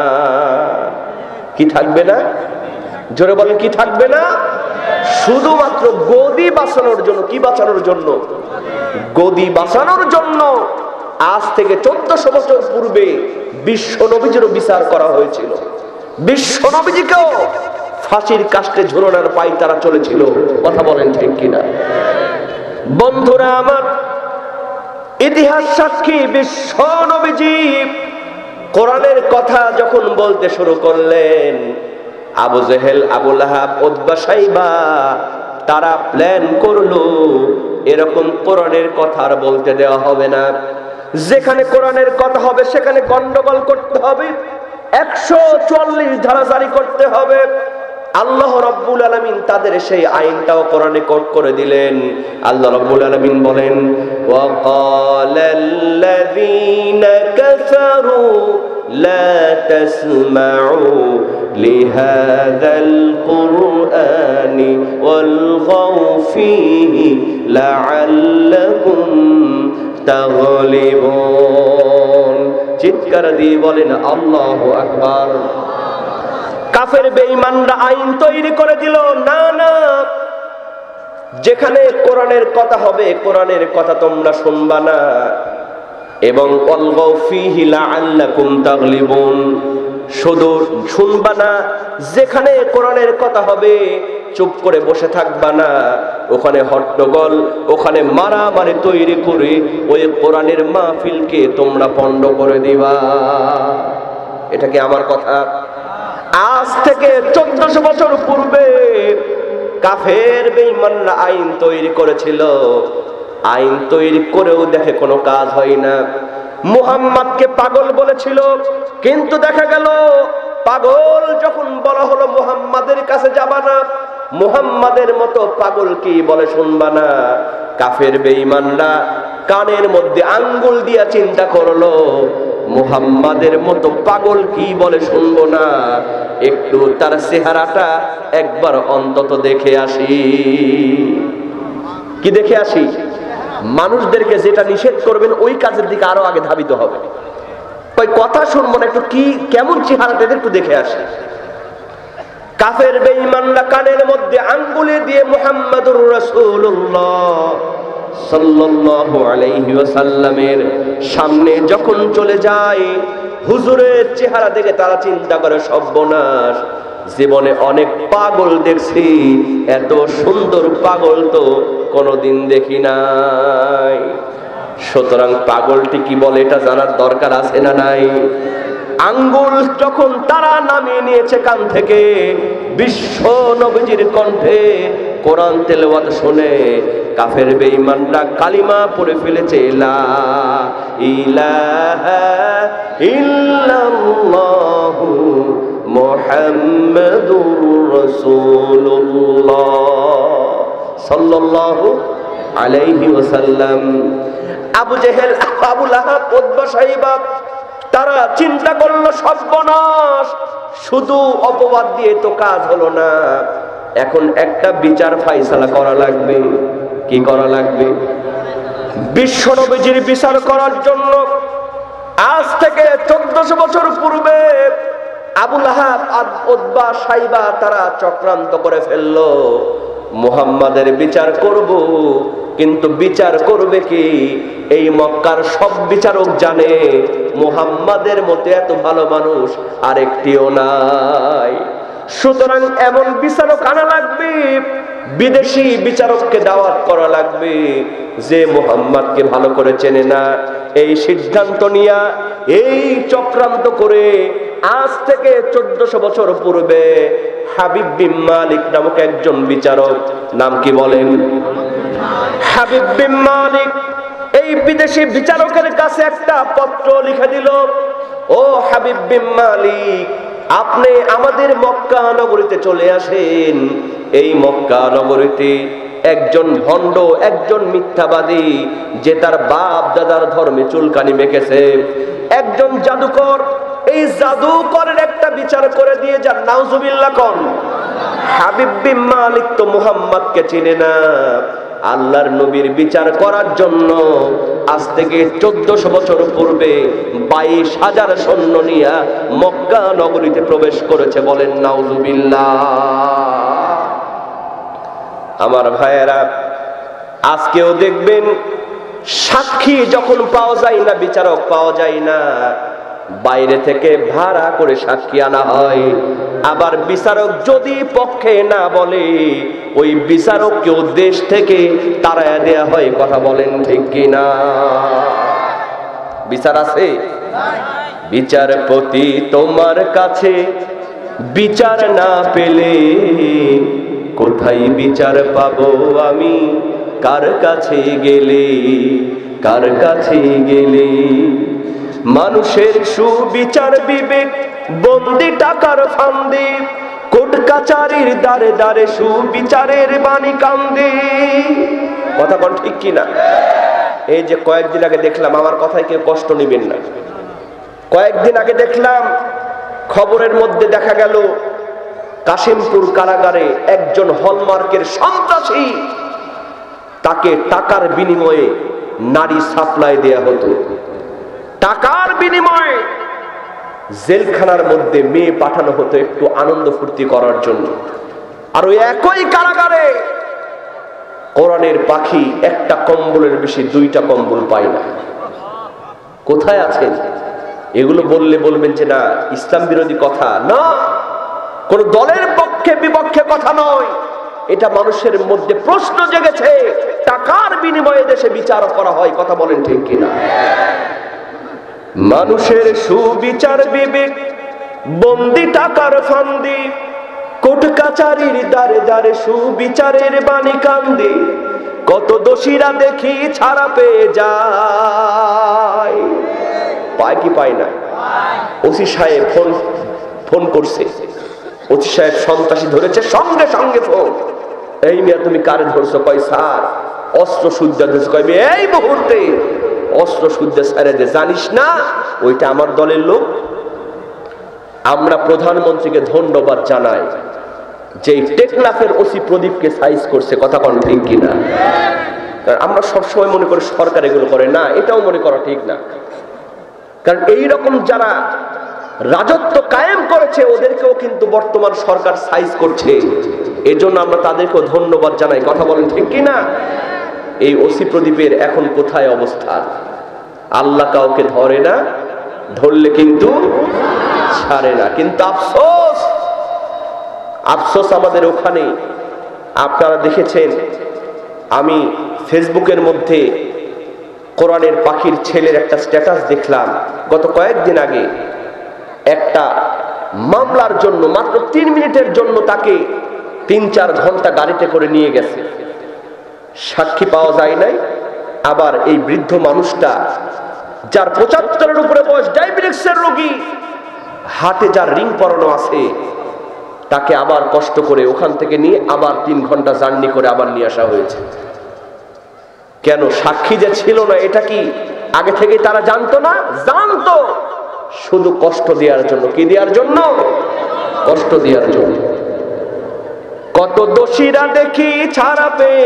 কি থাকবে না? জোরে বলেন, কি থাকবে না? শুধুমাত্র গদি বাঁচানোর জন্য। কি বাঁচানোর জন্য? গদি বাঁচানোর জন্য আজ থেকে 1400 বছর পূর্বে বিশ্ব নবীজিরও বিচার করা হয়েছিল। বিশ্ব নবীজিকেও ফাঁসির কাস্টে ঝুলানোর পায়তারা চলেছিল, কথা বলেন ঠিক কিনা? বন্ধুরা আমার, ইতিহাস সাক্ষী, বিশ্ব নবীজি কোরআনের কথা যখন বলতে শুরু করলেন, Abu Jahl, Abu Lahab, Utba, Shaiba তারা প্ল্যান করলো এরকম কোরআনের কথা আর বলতে দেওয়া হবে না। যেখানে কোরআনের কথা হবে সেখানে গন্ডগোল করতে হবে, 144 ধারা জারি করতে হবে। আল্লাহ রাব্বুল আলামিন তাদের সেই আইনটাও কোরআনে কোট করে দিলেন। আল্লাহ রাব্বুল আলামিন বলেন, ওয়া ক্বালাল্লাযীনা কাফারু লা তাসমাউ লিহাযাল কুরআনি ওয়ালগাউ ফীহি লাআল্লাকুম তাগলিবুন। চিৎকার দিয়ে বলেন আল্লাহু আকবার। কাফের বেঈমানরা আইন তৈরি করে দিল, না না, যেখানে কোরআনের কথা হবে কোরআনের কথা তোমরা শুনবা না, এবং ওয়ালগাউ ফীহি লাআল্লাকুম তাগলিবুন, শুধু শুনবা না, যেখানে কোরআনের কথা হবে চুপ করে বসে থাকবা না, ওখানে হট্টগোল, ওখানে মারামারি তৈরি করে ওই কোরআনের মাহফিলকে তোমরা পণ্ড করে দিবা। এটা কি আমার কথা? আজ থেকে 1400 বছর পূর্বে কাফের বেঈমানরা আইন তৈরি করেছিল, আইন তৈরি করেও দেখে কোনো কাজ হয় না। মুহাম্মদকে পাগল বলেছিল, কিন্তু দেখা গেল পাগল যখন বলা হলো মুহাম্মাদের কাছে যাবা না, মুহাম্মাদের মতো পাগল কি বলে শুনবা না। কাফের বেঈমানরা কানের মধ্যে আঙ্গুল দিয়া চিন্তা করলো, মুহাম্মাদের মতো পাগল কি বলে শুনবো না, একটু তার চেহারাটা একবার অন্তত দেখে আসি। কি দেখে আসি? মানুষদেরকে যেটা নিষেধ করবেন ওই কাজের দিকে আরো আগে ধাবিত হবে। ওই কথা শুনবো না, একটু কি কেমন চেহারাটা একটু দেখে আসি। কাফের বেঈমানরা কানের মধ্যে আঙ্গুলে দিয়ে মুহাম্মাদুর রাসূলুল্লাহ সাল্লাল্লাহু আলাইহি ওয়াসাল্লামের সামনে যখন চলে যায়, হুজুরের চেহারা দেখে তারা চিন্তা করে সর্বনাশ, জীবনে অনেক পাগল দেখছি, এত সুন্দর পাগল তো কোনোদিন দেখি নাই। সুতরাং পাগলটি কি বলে এটা জানার দরকার আছে না নাই? আঙ্গুল যখন তারা নামিয়ে নিয়েছে কান থেকে, বিশ্ব নবীজির কণ্ঠে কোরআন তেলাওয়াত শুনে কাফের বেঈমানরা কালিমা পড়ে ফেলেছে, লা ইলাহা ইল্লাল্লাহু মুহাম্মাদুর রাসূলুল্লাহ সাল্লাল্লাহু আলাইহি ওয়াসাল্লাম। Abu Jahl, Abu Lahab, Utba, Shaiba তারা চিন্তা করলো সর্বনাশ, শুধু অপবাদ দিয়ে তো কাজ হলো না, এখন একটা বিচার ফাইসালা করা লাগবে। কি করা লাগবে? বিশ্ব নবীজির বিচার করার জন্য আজ থেকে 1400 বছর পূর্বে আবু লাহাব, উতবা, সাইবা তারা চক্রান্ত করে ফেললো, মুহাম্মাদের বিচার করব। কিন্তু বিচার করবে কি? এই মক্কার সব বিচারক জানে মুহাম্মাদের মতো এত ভালো মানুষ আরেকটিও নাই। সুতরাং এমন বিচারক আনা লাগবে, বিদেশি বিচারককে দাওয়াত করা লাগবে যে মুহাম্মাদকে ভালো করে চেনে না। এই সিদ্ধান্ত নিয়া, এই চক্রান্ত করে আজ থেকে 1400 বছর পূর্বে হাবিব বিন মালিক নামক একজন বিচারক, নাম কি বলেন? হাবিব বিন মালিক এই বিদেশি বিচারকের কাছে একটা পত্র লিখে দিল, ও হাবিব বিন মালিক, আপনি আমাদের মক্কা নগরীতে চলে আসেন। এই মক্কা নগরীতে একজন ভণ্ড, একজন মিথ্যাবাদী, যে তার বাপ দাদার ধর্মে চুলকানি মেখেছে, একজন জাদুকর, এই জাদুকরের একটা বিচার করে দিয়ে যান। নাউজুবিল্লাহ কোন? হাবিব বিন মালিক তো মুহাম্মদকে চিনে না। আল্লাহর নবীর বিচার করার জন্য আজ থেকে 1400 বছর পূর্বে 22,000 সৈন্য নিয়ে মক্কা নগরীতে প্রবেশ করেছে। বলেন নাউজুবিল্লাহ। আমার ভাইয়েরা, আজকেও দেখবেন সাক্ষী যখন পাওয়া যায় না, বিচারক পাওয়া যায় না, বাইরে থেকে ভাড়া করে সাক্ষী আনা হয়। আবার বিচারক যদি পক্ষে না বলে, ওই বিচারককেও দেশ থেকে তাড়ায় দেয়া হয়। কথা বলেন ঠিক কিনা? বিচার আছে? বিচারপতি তোমার কাছে বিচার না পেলে কোথায় বিচার পাবো আমি? কার কাছে গেলে, কার কাছে গেলে? মানুষের সুবিচার বিবেক বন্দি টাকার ফান্দে, কোর্ট কাচারির দ্বারে দ্বারে সুবিচারের বাণী কান্দে। কথা কোন ঠিক কিনা? এই যে কয়েকদিন আগে দেখলাম, আমার কথায় কেউ কষ্ট নেবেন না, কয়েকদিন আগে দেখলাম খবরের মধ্যে দেখা গেল কাশিমপুর কারাগারে একজন হলমার্কের সন্ত্রাসী, তাকে টাকার বিনিময়ে নারী সাপ্লাই দেয়া হতো। টাকার বিনিময়ে জেলখানার মধ্যে মেয়ে পাঠানো হতো একটু আনন্দ ফুর্তি করার জন্য। আর ওই একই কারাগারে কোরআনের পাখি একটা কম্বলের বেশি 2টা কম্বল পায় না। কোথায় আছেন? এগুলো বললে বলবেন যে না ইসলাম বিরোধী কথা, না, কোন দলের পক্ষে বিপক্ষে কথা নয়, এটা মানুষের মধ্যে প্রশ্ন জেগেছে। টাকার বিনিময়ে দেশে বিচার করা হয়। কথা বলেন ঠিক কিনা? মানুষের সুবিচার বিবেক বন্দি টাকার ফান্দি, কোর্ট কাচারির দ্বারে দ্বারে সুবিচারের বাণী কান্দি, কত দোষীরা দেখি ছাড়া পেয়ে যায়। পায় কি পায় না? ওসি সাহেব ফোন করছে, ওসি সাহেব সন্ত্রাসী ধরেছে, সঙ্গে সঙ্গে ফোন, এই মিয়া তুমি কারে ধরছো? কয় স্যার অস্ত্র সুদ্ধা ধরছে। কয় এই মুহূর্তে অস্ত্র সুদ্ধা ছেড়ে দে, জানিস না ওইটা আমার দলের লোক। আমরা প্রধানমন্ত্রীকে ধন্যবাদ জানাই যে টেকনাফের ওসি প্রদীপকে সাইজ করছে, কথা কোন ঠিক কিনা? আমরা সবসময় মনে করি সরকার এগুলো করে না, এটাও মনে করা ঠিক না। কারণ এইরকম যারা রাজত্ব কায়েম করেছে ওদেরকেও কিন্তু বর্তমান সরকার সাইজ করছে, এজন্য আমরা তাদেরকেও ধন্যবাদ জানাই, কথা বলেন ঠিক কিনা? এই ওসি প্রদীপের এখন কোথায় অবস্থান? আল্লাহ কাউকে ধরে না, ধরলে কিন্তু ছাড়ে না। কিন্তু আফসোস, আফসোস আমাদের ওখানে। আপনারা দেখেছেন, আমি ফেসবুকের মধ্যে কোরআনের পাখির ছেলের একটা স্ট্যাটাস দেখলাম গত কয়েকদিন আগে। একটা মামলার জন্য মাত্র 3 মিনিটের জন্য তাকে 3-4 ঘন্টা গাড়িতে করে নিয়ে গেছে, সাক্ষী পাওয়া যায় নাই। আবার এই বৃদ্ধ মানুষটা যার 75-এর উপরে বয়স, ডায়াবেটিসের রোগী, হাতে যার রিং পরানো আছে, তাকে আবার কষ্ট করে ওখান থেকে নিয়ে আবার 3 ঘন্টা জার্নি করে আবার নিয়ে আসা হয়েছে। কেন? সাক্ষী যে ছিল না, এটা কি আগে থেকে তারা জানতো না? জানতো, শুধু কষ্ট দেওয়ার জন্য। কি দেওয়ার জন্য? কষ্ট দেওয়ার জন্য। কত দোষীরা দেখি ছাড়া পেয়ে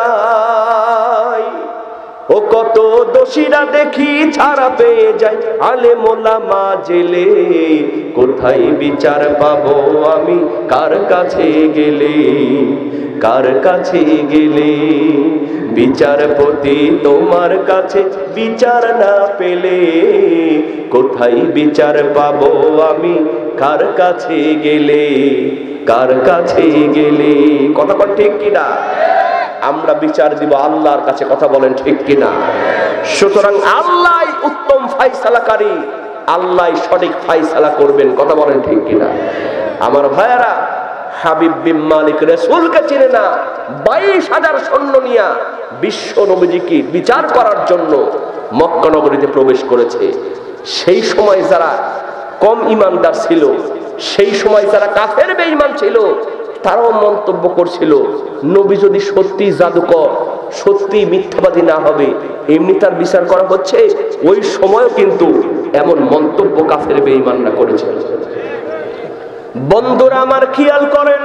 যায়, ও কত দোষীরা দেখি ছাড়া পেয়ে যায়। আলেম ওলামা জেলে, কোথায় বিচার পাবো আমি? কার কাছে গেলে, কার কাছে গেলে? বিচারপতি তোমার কাছে বিচার না পেলে, কোথায় বিচার পাবো আমি? কার কাছে গেলে, কার কাছে গেলে? কথা বল ঠিক কিনা? আমরা বিচার দিব আল্লাহর কাছে, কথা বলেন ঠিক কিনা? সুতরাং আল্লাহ উত্তম ফায়সালাকারী, আল্লাহ সঠিক ফায়সালা করবেন, কথা বলেন ঠিক কিনা? আমার ভাইয়ারা, হাবিব বিন মালিক রাসূলকে চিনে না, 22,000 সৈন্য নিয়ে বিশ্ব নবীজিকে বিচার করার জন্য মক্কা নগরীতে প্রবেশ করেছে। সেই সময় যারা কম ঈমানদার ছিল, সেই সময় যারা কাফের বেঈমান ছিল, তারাও মন্তব্য করছিল নবী যদি সত্যি জাদুকর, সত্যি মিথ্যাবাদী না হবে, এমনি তার বিচার করা হচ্ছে। ওই সময়ও কিন্তু এমন মন্তব্য কাফের বেঈমানরা করেছে। বন্ধুরা আমার, খেয়াল করেন,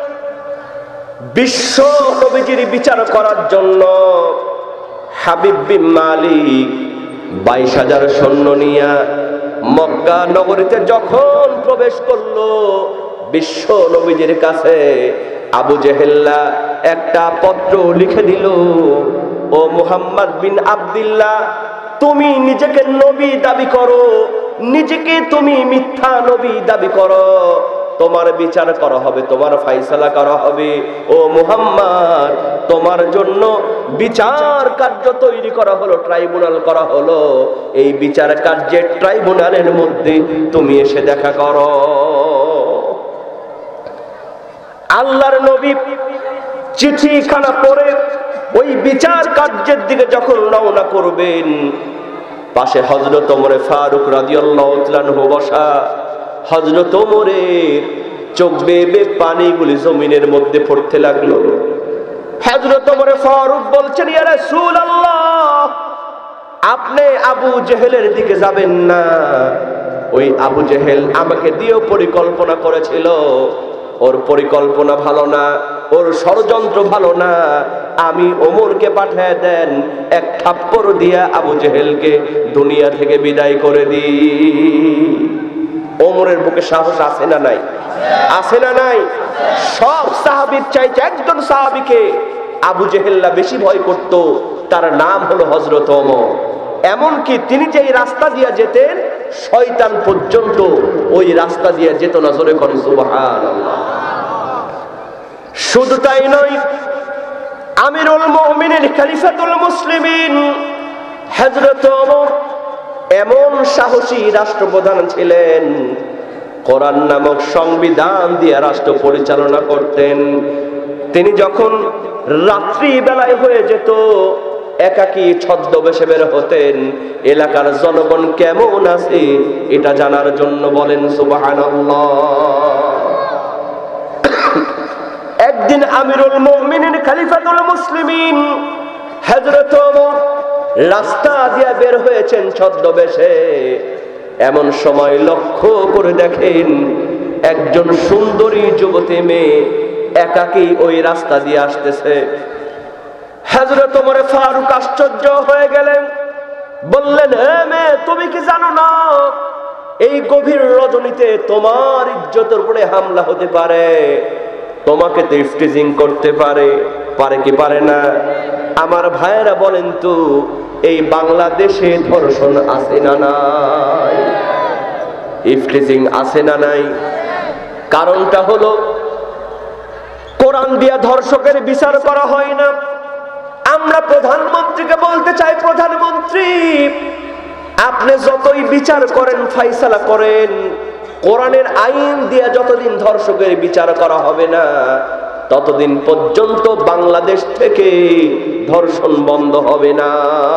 বিশ্ব নবীজির বিচার করার জন্য হাবিব বিন মালিক 22,000 সৈন্য নিয়ে মক্কা নগরীতে যখন প্রবেশ করলো, বিশ্ব নবীজির কাছে আবু জেহেল্লা একটা পত্র লিখে দিল, ও মুহাম্মদ বিন আব্দুল্লাহ, তুমি নিজেকে নবী দাবি করো, নিজেকে তুমি মিথ্যা নবী দাবি করো, তোমার বিচার করা হবে, তোমার ফায়সালা করা হবে। ও মুহাম্মদ, তোমার জন্য বিচার কার্য তৈরি করা হলো, ট্রাইব্যুনাল করা হলো। এই বিচার কার্যের ট্রাইব্যুনালের মধ্যে তুমি এসে দেখা করো। আল্লাহর নবী চিঠিখানা পড়ে ওই বিচার কার্যের দিকে যখন রওনা করবেন, পাশে হযরত ওমর ফারুক রাদিয়াল্লাহু তাআলা আনহু বসা। হযরত ওমরের চোখ বেয়ে পানিগুলি জমিনের মধ্যে পড়তে লাগলো। হযরত ওমর ফারুক বলছেন, ইয়া রাসূলুল্লাহ, আপনি আবু জেহেলের দিকে যাবেন না। ওই আবু জেহেল আমাকে দিয়েও পরিকল্পনা করেছিল, ওর পরিকল্পনা ভালো না, ওর ষড়যন্ত্র ভালো না। আমি ওমরকে পাঠিয়ে দেন, এক থাপ্পড় দিয়া আবু জেহেলকে দুনিয়া থেকে বিদায় করে দিই। ওমরের বুকে সাহস আছে না নাই? আছে না নাই? সব সাহাবীর চাইতে একজন সাহাবীকে আবু জেহেল্লা বেশি ভয় করত, তার নাম হলো হযরত ওমর। এমনকি তিনি যে রাস্তা দিয়ে যেতেন, শয়তান পর্যন্ত ওই রাস্তা দিয়ে যেত না। জোরে করেন সুবহানাল্লাহ। শুধু তাই নয়, আমিরুল মুমিনিন খলিফাতুল মুসলিমিন হযরত ওমর এমন সাহসী রাষ্ট্রপ্রধান ছিলেন, কোরআন নামক সংবিধান দিয়ে রাষ্ট্র পরিচালনা করতেন। তিনি যখন রাত্রি বেলায় হয়ে যেত, একাকী ছদ্মবেশে বের হতেন এলাকার জনগণ কেমন আছে এটা জানার জন্য। বলেন সুবহানাল্লাহ। একদিন আমিরুল মুমিনিন খলিফাতুল মুসলিমিন হযরত ওমর রাস্তা দিয়ে বের হয়েছেন ছদ্মবেশে। এমন সময় লক্ষ্য করে দেখেন একজন সুন্দরী যুবতী মেয়ে একাকী ওই রাস্তা দিয়ে আসতেছে। হযরত ওমর ফারুক আশ্চর্য হয়ে গেলেন, বললেন, হে মেয়ে, তুমি কি জানো না এই গভীর রজনীতে তোমার ইজ্জতের উপরে হামলা হতে পারে, তোমাকে তো ইফটিজিং করতে পারে, পারে কি পারে না? আমার ভাইয়েরা বলেন তো, এই বাংলাদেশে ধর্ষণ আছে না নাই? ইফটিজিং আছে না নাই? কারণটা হলো কোরআন দিয়া ধর্ষকের বিচার করা হয় না। আমরা প্রধানমন্ত্রীকে বলতে চাই, প্রধানমন্ত্রী আপনি যতই বিচার করেন, ফাইসালা করেন, কোরআনের আইন দিয়ে যতদিন ধর্ষকের বিচার করা হবে না ততদিন পর্যন্ত বাংলাদেশ থেকে ধর্ষণ বন্ধ হবে না।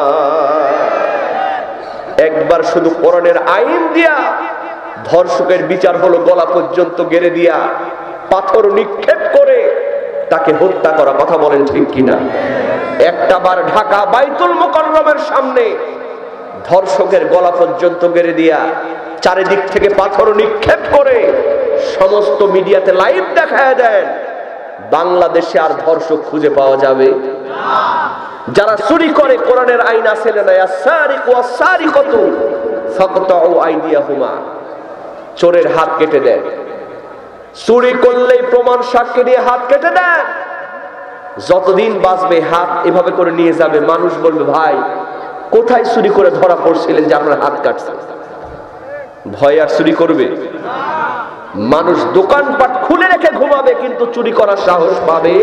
একবার শুধু কোরআনের আইন দিয়া ধর্ষকের বিচার হলো গলা পর্যন্ত গেড়ে দিয়া পাথর নিক্ষেপ করে তাকে হত্যা করা। কথা বলেন ঠিক কিনা? একটা বার ঢাকা বাইতুল মুকাররমের সামনে ধর্ষকের গলা পর্যন্ত গেড়ে দিয়া চারিদিক থেকে পাথর নিক্ষেপ করে সমস্ত মিডিয়াতে লাইভ দেখায় দেন, বাংলাদেশে আর ধর্ষক খুঁজে পাওয়া যাবে না। যারা চুরি করে কোরআনের আইন আছে না, আস-সারিকু ওয়াস-সারিকাতু ফাকতাউ আইদিয়াহুমা, চোরের হাত কেটে দেন। চুরি করলেই প্রমাণ সাক্ষী দিয়ে হাত কেটে দেন। যতদিন বাঁচবে হাত এভাবে করে নিয়ে যাবে, মানুষ বলবে, ভাই কোথায় চুরি করে ধরা পড়ছিলেন যে আপনার হাত কাটছেন? ভয় আর চুরি করবে? মানুষ দোকানপাট খুলে রেখে ঘুমাবে, কিন্তু চুরি করার সাহস পাবে।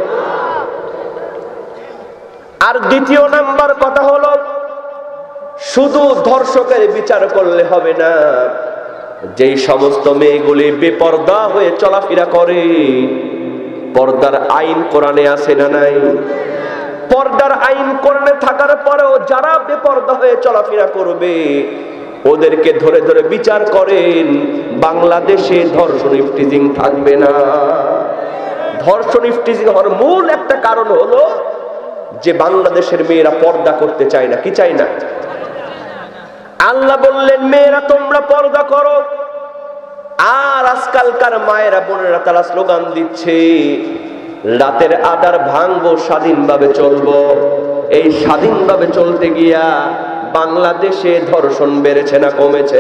আর দ্বিতীয় নাম্বার কথা হলো, শুধু ধর্ষকের বিচার করলে হবে না, যেই সমস্ত মেয়েগুলি বেপর্দা হয়ে চলাফেরা করে, পর্দার আইন কোরআনে আছে না নাই? পর্দার আইন কোরআনে থাকার পরেও যারা বেপর্দা হয়ে চলাফেরা করবে ওদেরকে ধরে ধরে বিচার করেন, বাংলাদেশে ধর্ষণ ইফটিজিং থাকবে না। ধর্ষণ ইফটিজিং হওয়ার মূল একটা কারণ হলো যে বাংলাদেশের মেয়েরা পর্দা করতে চায় না। কি চায় না? আল্লাহ বললেন, মেয়েরা তোমরা পর্দা করো। আর আজকালকার মায়েরা বোনেরা তারা স্লোগান দিচ্ছে, রাতের আধার ভাঙবো, স্বাধীনভাবে চলবো। এই স্বাধীনভাবে চলতে গিয়া বাংলাদেশে ধর্ষণ বেড়েছে না কমেছে?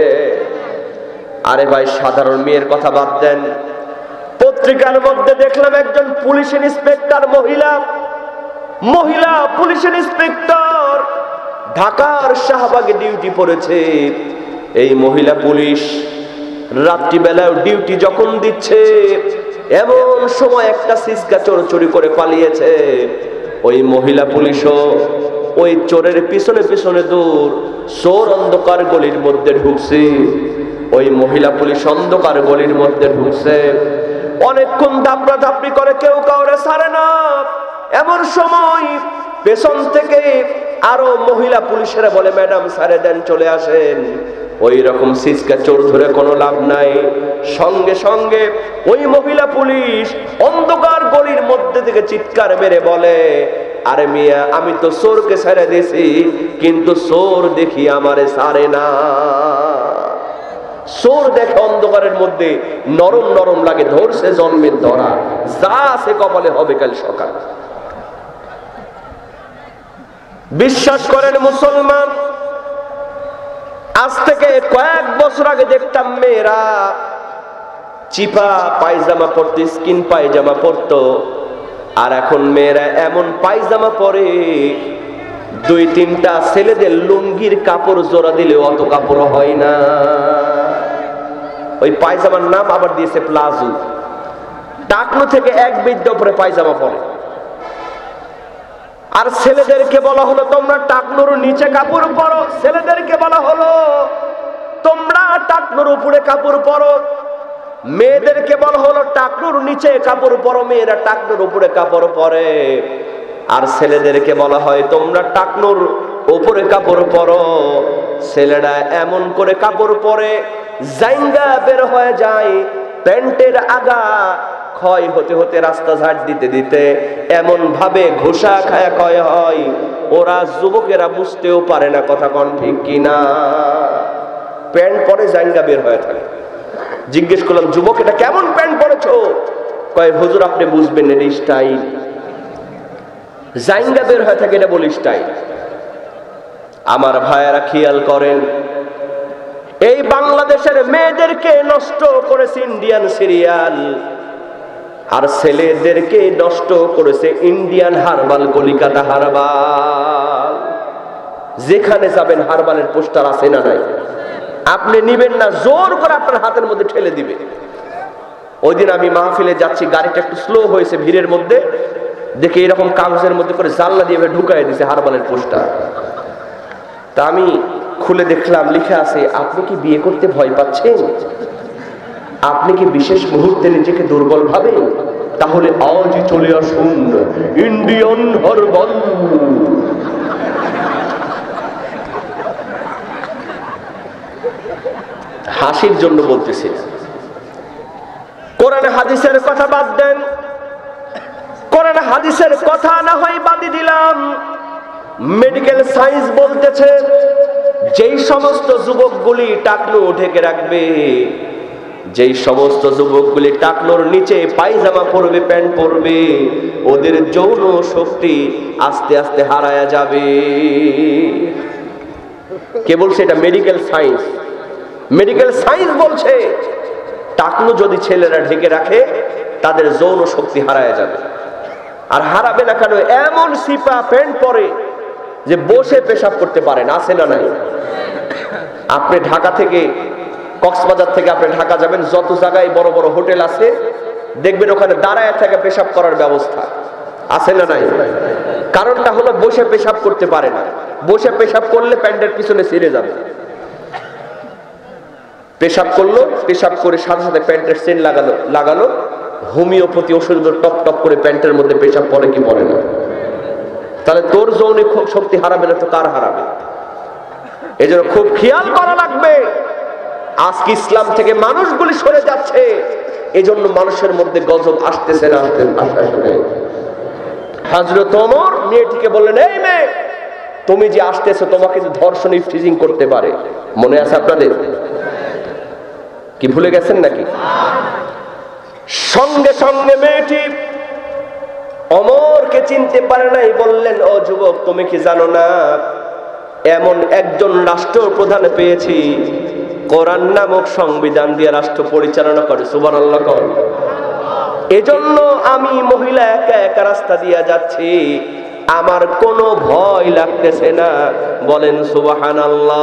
আরে ভাই, সাধারণ মেয়ের কথা বাদ দেন। পত্রিকার মধ্যে দেখলাম একজন পুলিশ ইন্সপেক্টর, মহিলা পুলিশ ইন্সপেক্টর ঢাকার শাহবাগে ডিউটি পড়েছে। এই মহিলা পুলিশ রাত্রিবেলায় ডিউটি যখন দিচ্ছে, এমন সময় একটা সিসকা চোর চুরি করে পালিয়েছে। ওই মহিলা পুলিশও ওই চোরের পিছনে পিছনে দূর, চোর অন্ধকার গলির মধ্যে ঢুকছে। ওই মহিলা পুলিশ অন্ধকার গলির মধ্যে ঢুকছে, অনেকক্ষণ দাপড়া দাপড়ি করে, কেউ কাউরে ছাড়ে না। এমন সময় পেছন থেকে আরো মহিলা পুলিশেরা বলে, ম্যাডাম ছাড়ে দেন, চলে আসেন। ওই রকম সিসকা চোর ধরে কোনো লাভ নাই। সঙ্গে সঙ্গে ওই মহিলা পুলিশ অন্ধকার গলির মধ্যে থেকে চিৎকার মেরে বলে, আরে মিয়া, আমি তো চোরকে ছেড়ে দিয়েছি, কিন্তু চোর দেখি আমারে ছাড়ে না। চোর দেখে অন্ধকারের মধ্যে নরম নরম লাগে, ধরছে জন্মের ধরা, যা আছে কপালে হবে কাল সকাল। বিশ্বাস করেন মুসলমান, আজ থেকে কয়েক বছর আগে দেখতাম মেয়েরা চিপা পায়জামা পরতো, স্কিন পায়জামা পরতো। আর এখন মেয়েরা এমন পায়জামা পরে, দুই তিনটা ছেলেদের লুঙ্গির কাপড় জোড়া দিলে অত কাপড় হয় না। ওই পায়জামার নাম আবার দিয়েছে প্লাজো। টাকনো থেকে এক বিদ্যা পরে পায়জামা পরে। আর ছেলেদেরকে বলা হলো তোমরা টাকনোর নিচে কাপড় পরো। ছেলেদেরকে বলা হলো তোমরা টাকনুর উপরে কাপড় পরো, মেয়েদেরকে বলা হলো টাকনুর নিচে কাপড় পরো, মেয়েরা টাকনুর উপরে কাপড় পরে। আর ছেলেদেরকে বলা হয় তোমরা টাকনুর উপরে কাপড় পরো। ছেলেরা এমন করে কাপড় পরে জাইঙ্গা বের হয়ে যায়, প্যান্টের আগা ক্ষয় হতে হতে রাস্তা ঝাড় দিতে দিতে এমন ভাবে ঘোষা খায়া ক্ষয় হয়, ওরা যুবকেরা বুঝতেও পারে না। কথা কোন ঠিক কিনা? প্যান্ট পরে জাইঙ্গা বের হয়ে থাকে। জিজ্ঞেস করলাম, যুবক এটা কেমন প্যান্ট পরেছো? কয় হুজুর আপনি বুঝবেন এটা স্টাইল। জাইঙ্গা বের হয়ে থাকে এটা বলি স্টাইল। আমার ভাইয়েরা খেয়াল করেন, এই বাংলাদেশের মেয়েদেরকে নষ্ট করেছে ইন্ডিয়ান সিরিয়াল, আর ছেলেদেরকে নষ্ট করেছে ইন্ডিয়ান হারবাল, কলিকাতা হারবাল। যেখানে যাবেন হারবালের পোস্টার আছে না নাই? আপনি নিবেন না, জোর করে আপনার হাতের মধ্যে ঠেলে দিবে। ওই দিন আমি মাহফিলে যাচ্ছি, গাড়িটা একটু স্লো হয়েছে ভিড়ের মধ্যে, দেখে এরকম কাগজের মধ্যে করে জানলা দিয়ে ঢুকাই দিছে হারবালের পোস্টার। তা আমি খুলে দেখলাম লেখা আছে, আপনি কি বিয়ে করতে ভয় পাচ্ছেন? আপনি কি বিশেষ মুহূর্তে নিজেকে দুর্বল ভাবেন? তাহলে আজই চলে আসুন ইন্ডিয়ান হারবাল। হাসির জন্য বলতেছি, কোরআন হাদিসের কথা বাদ দেন। কোরআন হাদিসের কথা না হয় বাদ দিলাম, মেডিকেল সায়েন্স বলতেছে যেই সমস্ত যুবকগুলি টাকনু ঢেকে রাখবে, যেই সমস্ত যুবকগুলি টাকনুর নিচে পায়জামা পরবে, প্যান্ট পরবে, ওদের যৌন শক্তি আস্তে আস্তে হারায়া যাবে। কে বলছে এটা? Medical science. মেডিকেল সায়েন্স বলছে টাকনু যদি ছেলেরা ঢেকে রাখে তাদের যৌন শক্তি হারায়া যাবে। আর হারাবে না কেন? এমন সিপা প্যান্ট পরে যে বসে পেশাব করতে পারেন, আছে না নাই? আপনি ঢাকা থেকে, কক্সবাজার থেকে আপনি ঢাকা যাবেন, যত জায়গায় বড় বড় হোটেল আছে দেখবেন ওখানে দাঁড়ায় থেকে পেশাব করার ব্যবস্থা আছে না নাই? কারণটা হলো বসে পেশাব করতে পারে না। বসে পেশাব করলে প্যান্টের পিছনে ছিঁড়ে যাবে। পেশাব করলো, পেশাব করে সাথে সাথে প্যান্টের চেন লাগালো, হোমিওপ্যাথি ওষুধ টপ টপ করে প্যান্টের মধ্যে পেশাব পড়ে কি পড়ে না? তাহলে তোর যৌনিক শক্তি হারাবে না তো কার হারাবে? এই জন্য খুব খেয়াল করা লাগবে। আজকে ইসলাম থেকে মানুষগুলি সরে যাচ্ছে, এই জন্য মানুষের মধ্যে গজব আসতেছে না। হযরত ওমর মেয়েটিকে বললেন, এই মেয়ে তুমি যে আসতেছো, তোমাকে যে ধর্ষণ ইফটিজিং করতে পারে, মনে আছে আপনাদের? কি ভুলে গেছেন নাকি? সঙ্গে সঙ্গে মেয়েটি ওমরকে চিনতে পারে নাই, বললেন, ও যুবক তুমি কি জানো না এমন একজন রাষ্ট্রপ্রধান পেয়েছি, কোরআন নামক সংবিধান দিয়ে রাষ্ট্র পরিচালনা করে। সুবহানাল্লাহ। এজন্য আমি মহিলা একা একা রাস্তা দিয়ে যাচ্ছি, আমার কোনো ভয় লাগতেছে না। বলেন সুবহানাল্লাহ।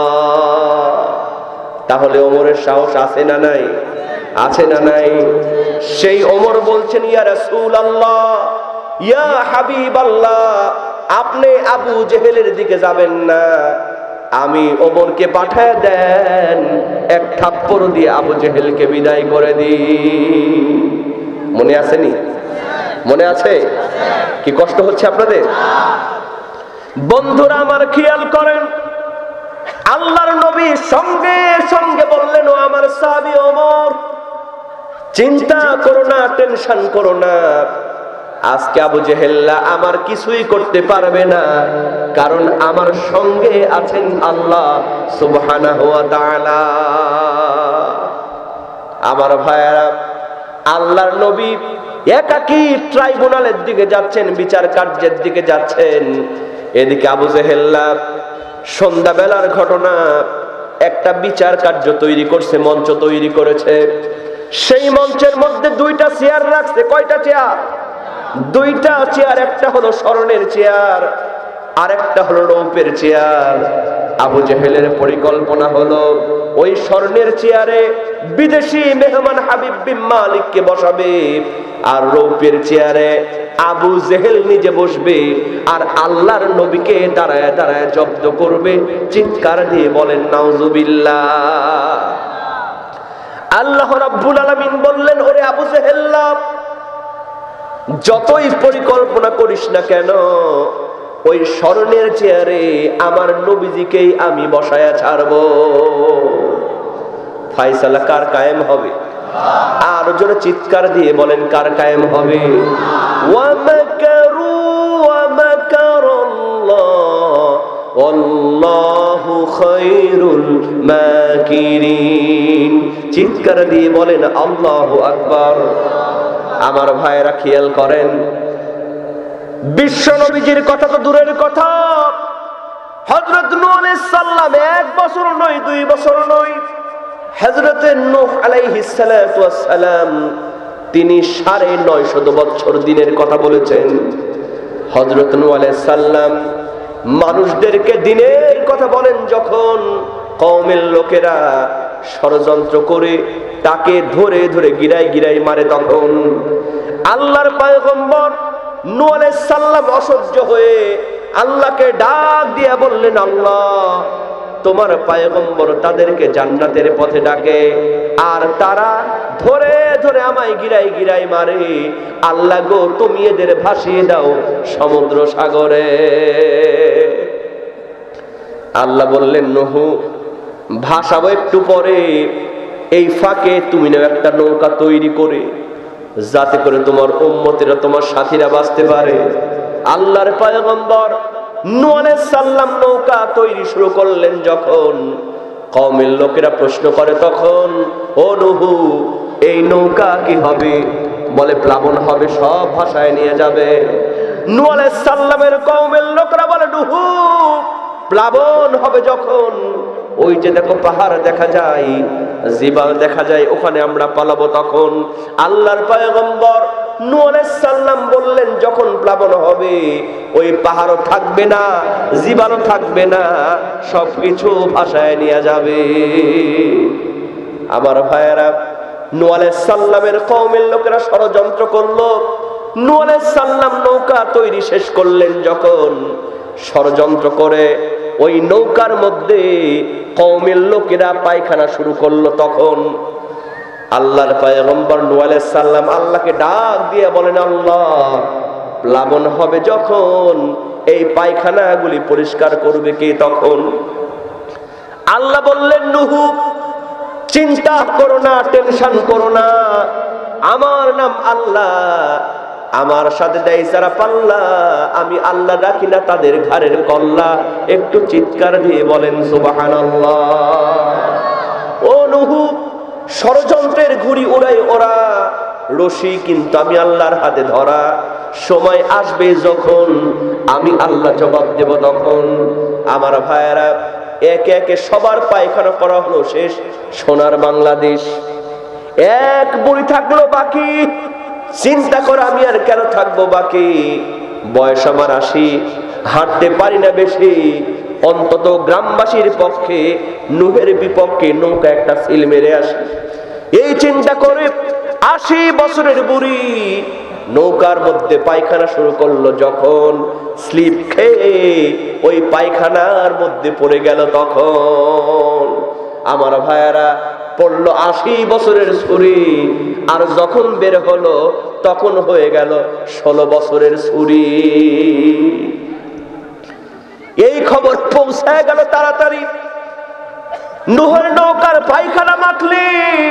তাহলে ওমরের সাহস আছে না নাই? আছে না নাই? সেই ওমর বলছেন, ইয়া রাসূলুল্লাহ, ইয়া হাবিবাল্লাহ, আপনি আবু জেহেলের দিকে যাবেন না, আমি ওমরকে পাঠায় দেন, এক থাপ্পড় দিয়ে আবু জেহেলকে বিদায় করে দিই। মনে আসেনি? মনে আছে? কি কষ্ট হচ্ছে আপনাদের? বন্ধুরা আমার খেয়াল করেন, আল্লাহর নবী সঙ্গে সঙ্গে বললেন, ও আমার সাহাবী ওমর, চিন্তা করো না, টেনশন করো না, আজকে আবু জেহেল আমার কিছুই করতে পারবে না, কারণ আমার সঙ্গে আছেন আল্লাহ সুবহানাহু ওয়া তাআলা। আমার ভাইয়েরা, আল্লাহর নবী একাকী ট্রাইব্যুনালের দিকে যাচ্ছেন, বিচার কার্যের দিকে যাচ্ছেন। এদিকে আবু জেহেল সন্ধ্যাবেলার ঘটনা, একটা বিচার কার্য তৈরি করছে, মঞ্চ তৈরি করেছে। সেই মঞ্চের মধ্যে দুইটা চেয়ার রাখছে। কয়টা চেয়ার? দুইটা চেয়ার। একটা হলো স্বর্ণের চেয়ার, আর একটা হলো রৌপের চেয়ার। আবু জেহেলের পরিকল্পনা হলো ওই স্বর্ণের চেয়ারে বিদেশি মেহমান হাবিব বিন মালিককে বসাবে, আর রৌপের চেয়ারে আবু জেহেল নিজে বসবে, আর আল্লাহর নবীকে দাঁড়ায় দাঁড়ায় জব্দ করবে। চিৎকার দিয়ে বলেন নাউজুবিল্লাহ। আল্লাহ রাব্বুল আলামিন বললেন, ওরে আবু জেহেল, যতই পরিকল্পনা করিস না কেন, ওই স্বর্ণের চেয়ারে আমার নবীজিকেই আমি বসায়া ছাড়বো। ফায়সালা কার কায়েম হবে? আর জোরে চিৎকার দিয়ে বলেন, কার কায়েম হবে? ওয়া মাকারু ওয়া মাকারাল্লাহ আল্লাহু খায়রুল মাকিরিন। চিৎকার দিয়ে বলেন আল্লাহু আকবার। আমার ভাইরা খেয়াল করেন, বিশ্ব নবীজির কথা তো দূরের কথা, হযরত নূহ আলাইহিস সালাম 1 বছর নয় 2 বছর নয়, হযরত নূহ আলাইহিস সালাতু ওয়াস সালাম তিনি 950 বছর দিনের কথা বলেছেন। হযরত নূহ আলাইহিস সালাম মানুষদেরকে দিনের কথা বলেন যখন, কওমের লোকেরা ষড়যন্ত্র করে তাকে ধরে ধরে গিরায় গিরায় মারে, তখন আল্লাহর পয়গম্বর নূহ আলাইহিস সালাম অসহ্য হয়ে আল্লাহকে ডাক দিয়ে বললেন, আল্লাহ, তোমার পয়গম্বর তাদেরকে জান্নাতের পথে ডাকে, আর তারা ধরে ধরে আমায় গিরায় গিরায় মারে। আল্লাহ গো, তুমি এদের ভাসিয়ে দাও সমুদ্র সাগরে। আল্লাহ বললেন, নূহ, ভাসাবো একটু পরে, এই ফাঁকে তুমি না একটা নৌকা তৈরি করে, যাতে করে তোমার উম্মতেরা, তোমার সাথীরা বাঁচতে পারে। আল্লাহর পয়গম্বর নূহ আলাইহিস সালাম নৌকা তৈরি শুরু করলেন। যখন কওমের লোকেরা প্রশ্ন করে, তখন, ও নূহ, এই নৌকা কি হবে? বলে প্লাবন হবে, সব ভাসায় নিয়ে যাবে। নূহ আলাইহিস সালামের কওমের লোকেরা বলে, নূহ, প্লাবন হবে যখন, ওই যে দেখো পাহাড় দেখা যায়, জিবাল দেখা যায়, ওখানে আমরা পালাবো। তখন আল্লাহর পয়গম্বর নূহ আলাইহিস সালাম বললেন, যখন প্লাবন হবে ওই পাহাড়ও থাকবে না, জিবালও থাকবে না, সবকিছু ভাসায় নিয়ে যাবে। আমার ভাইয়েরা, নূহ আলাইহিস সালামের কওমের লোকেরা ষড়যন্ত্র করলো। নূহ আলাইহিস সালাম নৌকা তৈরি শেষ করলেন। যখন ষড়যন্ত্র করে ওই নৌকার মধ্যে কওমের লোকেরা পায়খানা শুরু করলো, তখন আল্লাহর পয়গম্বর নূহ আলাইহিস সালাম আল্লাহকে ডাক দিয়ে বলেন, আল্লাহ, প্লাবন হবে যখন, এই পায়খানাগুলি পরিষ্কার করবে কে? তখন আল্লাহ বললেন, নূহ, চিন্তা করো না, টেনশন করো না, আমার নাম আল্লাহ, আমার সাথে দেয় যারা পাল্লা, আমি আল্লাহ রাখি না তাদের ঘাড়ের কল্লা। একটু চিৎকার দিয়ে বলেন সুবহানাল্লাহ। ও নূহ, ষড়যন্ত্রের ঘুড়ি উড়াই ওরা, রশি কিন্তু আমি আল্লাহর হাতে ধরা। সময় আসবে যখন আমি আল্লাহ জবাব দেব, তখন আমার ভাইয়েরা, একে একে সবার পায়খানা করা হলো শেষ। সোনার বাংলাদেশ, এক বুড়ি থাকলো বাকি। চিন্তা করে, আমি আর কেন থাকবো বাকি? বয়স আমার 80, হাঁটতে পারি না বেশি, অন্তত গ্রামবাসীর পক্ষে, নূহের বিপক্ষে নৌকা একটা সিল মেরে আসি। এই চিন্তা করে 80 বছরের বুড়ি নৌকার মধ্যে পায়খানা শুরু করলো। যখন স্লিপ খেয়ে ওই পায়খানার মধ্যে পড়ে গেল, তখন আমার ভাইয়ারা, পড়লো 80 বছরের ছুরি, আর যখন বের হলো তখন হয়ে গেল 16 বছরের ছুরি। এই খবর পৌঁছায় গেল তাড়াতাড়ি। নূহের নৌকার পায়খানা মাখলি,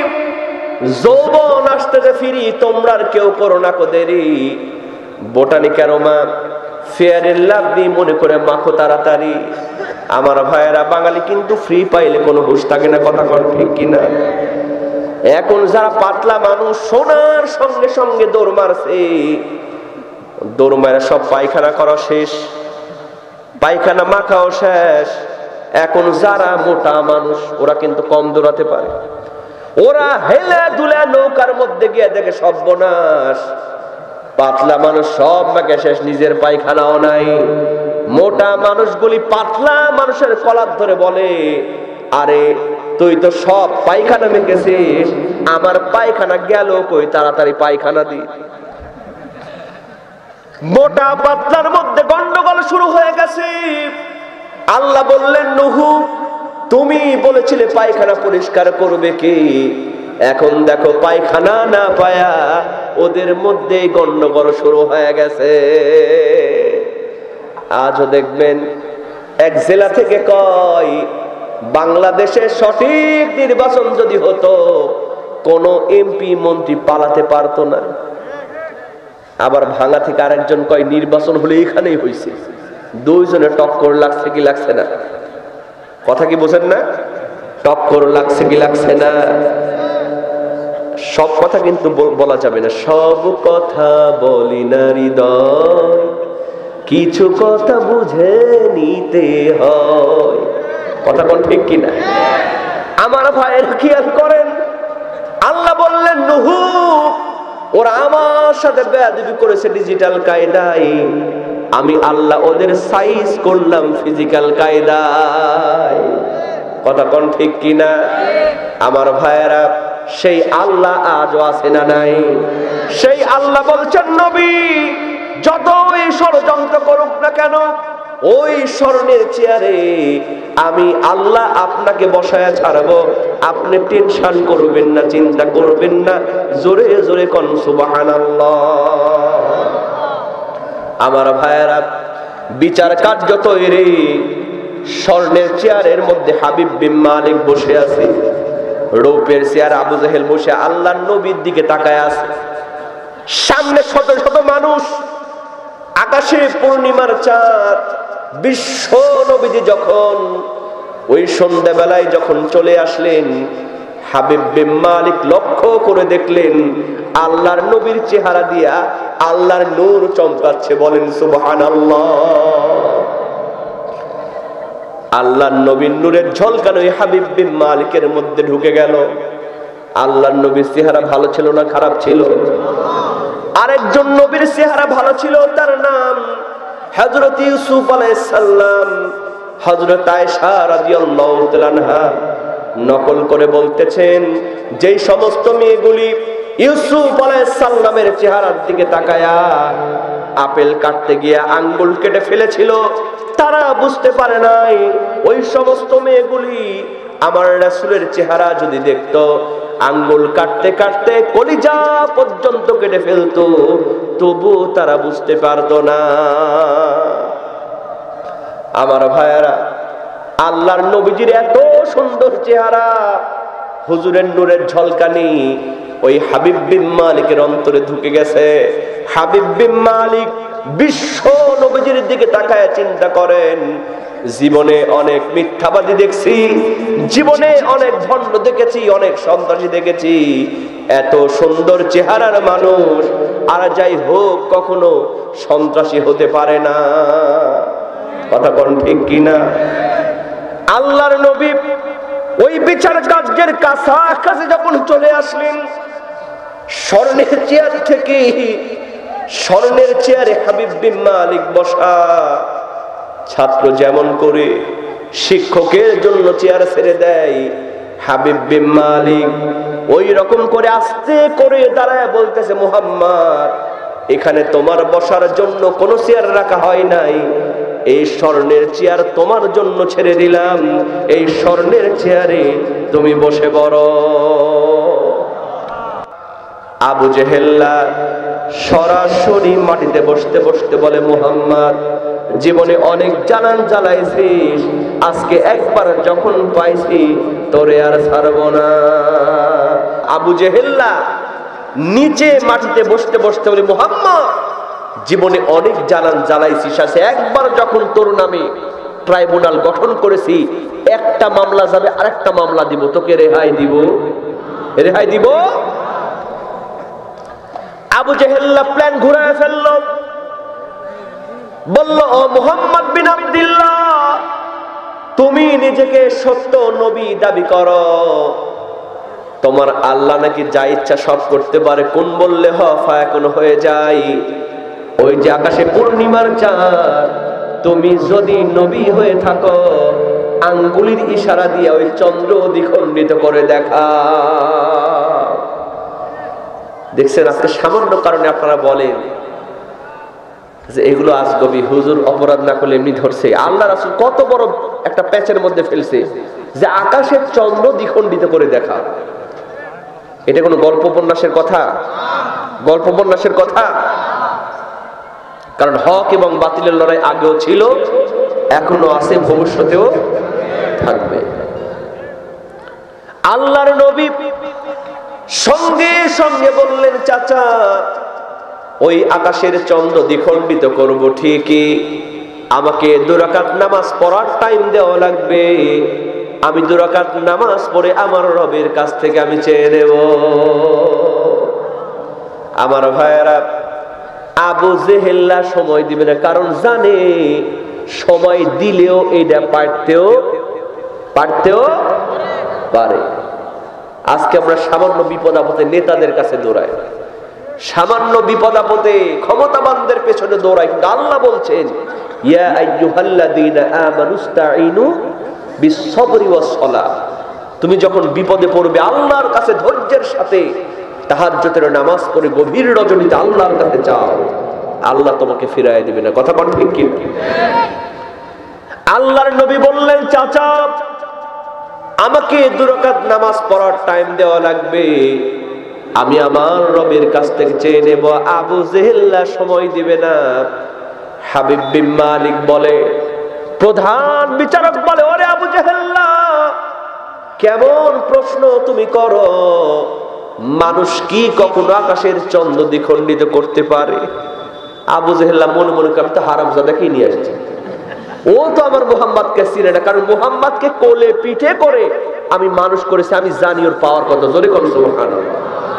যৌবন আসতেছে ফিরি, তোমরা আর কেউ করো না দেরি। Botanic Aroma, Fair and Lovely মনে করে মাখো তাড়াতাড়ি। আমার ভাইয়েরা, বাঙালি কিন্তু ফ্রি পাইলে কোনো হুঁশ থাকে না, কথা কন ঠিক কিনা? এখন যারা পাতলা মানুষ, সোনার সঙ্গে সঙ্গে দৌড় মারছে, দৌড় মারা সব পায়খানা করা শেষ, পায়খানা মাখাও শেষ। এখন যারা মোটা মানুষ, ওরা কিন্তু কম দৌড়াতে পারে, ওরা হেলে দুলে নৌকার মধ্যে গিয়ে দেখে সর্বনাশ। পাতলা মানুষ সব মাকে শেষ, নিজের পায়খানাও নাই। মোটা মানুষগুলি পাতলা মানুষের কলার ধরে বলে, আরে তুই তো সব পায়খানা মেখেছিস, আমার পায়খানা গেল কই, তাড়াতাড়ি পায়খানা দি। মোটা পাতলার মধ্যে গন্ডগোল শুরু হয়ে গেছে। আল্লাহ বললেন, নূহ, তুমি বলেছিলে পায়খানা পরিষ্কার করবে কে? এখন দেখো পায়খানা না পায়া ওদের মধ্যে গন্ডগোল শুরু হয়ে গেছে। আজও দেখবেন এক জেলা থেকে কয় বাংলাদেশে সঠিক নির্বাচন যদি হতো কোন এমপি মন্ত্রী পালাতে পারতো না। আবার ভাঙা থেকে আরেকজন কয় নির্বাচন হলে এখানেই হয়েছে। দুইজনে টক্কর লাগছে কি লাগছে না? কথা কি বোঝেন না? টক্কর লাগছে কি লাগছে না? সব কথা কিন্তু বলা যাবে না। সব কথা বলি না হৃদয়, কিছু কথা বুঝে নিতে হয়। কথা কোন ঠিক কিনা? আমার ভাইয়ের খেয়াল করেন, আল্লাহ বললেন নূহ ওরা আমার সাথে বেয়াদবি করেছে ডিজিটাল কায়দায়, আমি আল্লাহ ওদের সাইজ করলাম ফিজিক্যাল কায়দায়। কথা কোন ঠিক কিনা? আমার ভাইয়েরা, সেই আল্লাহ আজও আছে না নাই? সেই আল্লাহ বলছেন নবী যতই ষড়যন্ত্র করুক না কেন ওই স্বর্ণের চেয়ারে আমি আল্লাহ আপনাকে বসায়া ছাড়বো, আপনি টেনশন করবেন না, চিন্তা করবেন না। জোরে জোরে কোন সুবহানাল্লাহ। আমার ভাইয়েরা, বিচার কার্য তৈরি, স্বর্ণের চেয়ারের মধ্যে হাবিব বিন মালিক বসে আছে, রৌপের চেয়ার আবু জেহেল বসে আল্লাহর নবীর দিকে তাকায় আছে। সামনে শত শত মানুষ, আকাশে পূর্ণিমার চাঁদ। বিশ্ব নবীজি যখন ওই সন্ধ্যাবেলায় যখন চলে আসলেন, হাবিব বিন মালিক লক্ষ্য করে দেখলেন আল্লাহর নবীর চেহারা দিয়া আল্লাহর নূর চমকাচ্ছে। বলেন সুবহানাল্লাহ। আল্লাহর নবীর নূরের ঝলকানো হাবিব বিন মালিকের মধ্যে ঢুকে গেল। আল্লাহর নবীর চেহারা ভালো ছিল না খারাপ ছিল? আরেকজন নবীর চেহারা ভালো ছিল, তার নাম হযরত ইউসুফ আলাইহিস সালাম। হযরত আয়েশা রাদিয়াল্লাহু তাআলা আনহা নকল করে বলতেছেন, যেই সমস্ত মেয়েগুলি ইউসুফ আলাইহিস সালামের চেহারার দিকে তাকায়া আপেল কাটতে গিয়ে আঙ্গুল কেটে ফেলেছিল, তারা বুঝতে পারে নাই ওই সমস্ত মেয়েগুলি আমার রাসূলের চেহারা যদি দেখতো আঙ্গুল কাটতে কাটতে কলিজা পর্যন্ত কেটে ফেলতো, তবু তারা বুঝতে পারতো না। আমার ভাইয়েরা, আল্লাহর নবীজির এত সুন্দর চেহারা, হুজুরের নূরের ঝলকানি ওই হাবিব বিন মালিকের অন্তরে ঢুকে গেছে। হাবিব বিন মালিক বিশ্ব নবীজির দিকে তাকায় চিন্তা করেন, জীবনে অনেক মিথ্যাবাদী দেখছি, জীবনে অনেক ভণ্ড দেখেছি, অনেক সন্ত্রাসী দেখেছি, এত সুন্দর চেহারার মানুষ আর যাই হোক কখনো সন্ত্রাসী হতে পারে না। কথা কোন ঠিক কিনা? আল্লাহর নবী ওই বিচার কার্যের কাছাকাছি যখন চলে আসলেন, স্বর্ণের চেয়ার থেকে, স্বর্ণের চেয়ারে হাবিব বিন মালিক বসা। ছাত্র যেমন করে শিক্ষকের জন্য চেয়ার ছেড়ে দেয়, হাবিব বিন মালিক ওই রকম করে আস্তে করে দাঁড়ায় বলতেছে, মুহাম্মদ এখানে তোমার বসার জন্য কোনো চেয়ার রাখা হয় নাই, এই স্বর্ণের চেয়ার তোমার জন্য ছেড়ে দিলাম, এই স্বর্ণের চেয়ারে তুমি বসে পড়ো। আবু জেহেল্লা সরাসরি মাটিতে বসতে বসতে বলে, মুহাম্মদ জীবনে অনেক জানান জ্বালাইছিস, আজকে একবার যখন পাইছি তোরে আর ছাড়বো না। আবু জেহেল্লা নিচে মাটিতে বসতে বসতে বলে, মুহাম্মদ জীবনে অনেক জানান জ্বালাইছিস, আছে একবার যখন তোর নামে ট্রাইব্যুনাল গঠন করেছি, একটা মামলা যাবে আরেকটা মামলা দিব, তোকে রেহাই দিব, রেহাই দিব। আবু জেহেল্লা প্ল্যান ঘুরায় ফেললো, বলল, ও মুহাম্মদ বিন আব্দুল্লাহ, তুমি নিজেকে সত্য নবী দাবি করো, তোমার আল্লাহ নাকি যা ইচ্ছা সব করতে পারে, কোন বললে ফায়াকুন হয়ে যায়। ওই যে আকাশে পূর্ণিমার চাঁদ, তুমি যদি নবী হয়ে থাকো আঙ্গুলির ইশারা দিয়ে ওই চন্দ্র দ্বিখণ্ডিত করে দেখা। দেখছেন, আজকে সামান্য কারণে আপনারা বলেন যে এগুলো আজগবি, হুজুর অপরাধ না করলে এমনি ধরছে। আল্লাহ রাসূল কত বড় একটা প্যাচের মধ্যে ফেলছে যে আকাশের চন্দ্র দ্বিখণ্ডিত করে দেখা। এটা কোনো গল্প উপন্যাসের কথা? গল্প উপন্যাসের কথা? কারণ হক এবং বাতিলের লড়াই আগেও ছিল, এখনো আছে, ভবিষ্যতেও থাকবে। আল্লাহর নবী সঙ্গে সঙ্গে বললেন, চাচা ওই আকাশের চন্দ্র দ্বিখণ্ডিত করব ঠিকই, আমাকে 2 রাকাত নামাজ পড়ার টাইম দেওয়া লাগবে। আমি 2 রাকাত নামাজ পড়ে আমার রবের কাছ থেকে আমি চেয়ে নেব। আমার ভাইয়েরা, আবু জেহেল্লা সময় দিবে না, কারণ জানে সময় দিলেও এটা পারতেও পারে। আজকে আমরা সামান্য বিপদ আপদে নেতাদের কাছে দৌড়াই, সামান্য বিপদ আপদে ক্ষমতাবানদের পেছনে দৌড়াই, কিন্তু আল্লাহ বলছেন, ইয়া আইয়ুহাল্লাযীনা আমানুস্তাঈনু বিস-সাবরি ওয়াস-সালাহ। তুমি যখন বিপদে পড়বে আল্লাহর কাছে ধৈর্যের সাথে তাহাজ্জুদের নামাজ পড়ে গভীর রজনীতে আল্লাহর কাছে যাও, আল্লাহ তোমাকে ফিরায় দিবে না। কথা কোন ঠিক কি? আল্লাহর নবী বললেন, চাচা আমাকে 2 রাকাত নামাজ পড়ার টাইম দেওয়া লাগবে, আমি আমার রবের কাছ থেকে চেয়ে নেব। আবু জেহেল্লা সময় দিবে না। হাবিব বিন মালিক বলে, প্রধান বিচারক বলে, ওরে আবু জেহেল্লা, কেমন প্রশ্ন তুমি করো? মানুষ কি কখনো আকাশের চন্দ্র দ্বিখণ্ডিত করতে পারে? আবু জেহেল্লা মনে মনে করে, আমি তো হারামজাদাকে নিয়ে আসছি, ও তো আমার মুহাম্মদকে চিনে না, কারণ মুহাম্মদকে কোলে পিঠে করে আমি মানুষ করেছি, আমি জানি ওর পাওয়ার কথা। জোরে করো সুবহানাল্লাহ।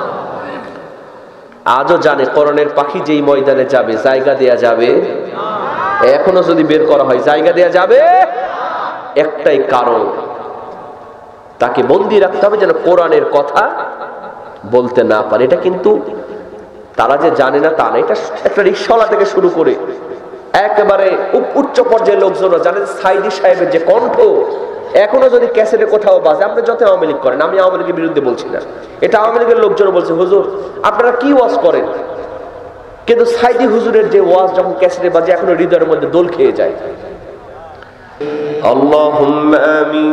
আজও জানে কোরআনের পাখি যেই ময়দানে যাবে জায়গা দেয়া যাবে, এখনো যদি বের করা হয় জায়গা দেয়া যাবে। একটাই কারণ, তাকে বন্দি রাখতে হবে যেন কোরআনের কথা বলতে না পারে। এটা কিন্তু তারা যে জানে না তা না, এটা একটা রিকশাওয়ালা থেকে শুরু করে একেবারে উচ্চ পর্যায়ের লোকজনরা জানেন। সাইদি সাহেবের যে কণ্ঠ এখনো যদি ক্যাসেটে কোথাও বাজে, আপনি যত আওয়ামী লীগ করেন, আমি আওয়ামী লীগের বিরুদ্ধে বলছি না, এটা আওয়ামী লীগের লোকজন বলছে, হুজুর আপনারা কি ওয়াজ করেন, কিন্তু সাইদি হুজুরের যে ওয়াজ যখন ক্যাসেটে বাজে এখনো হৃদয়ের মধ্যে দোল খেয়ে যায়। আল্লাহুম্মা আমিন।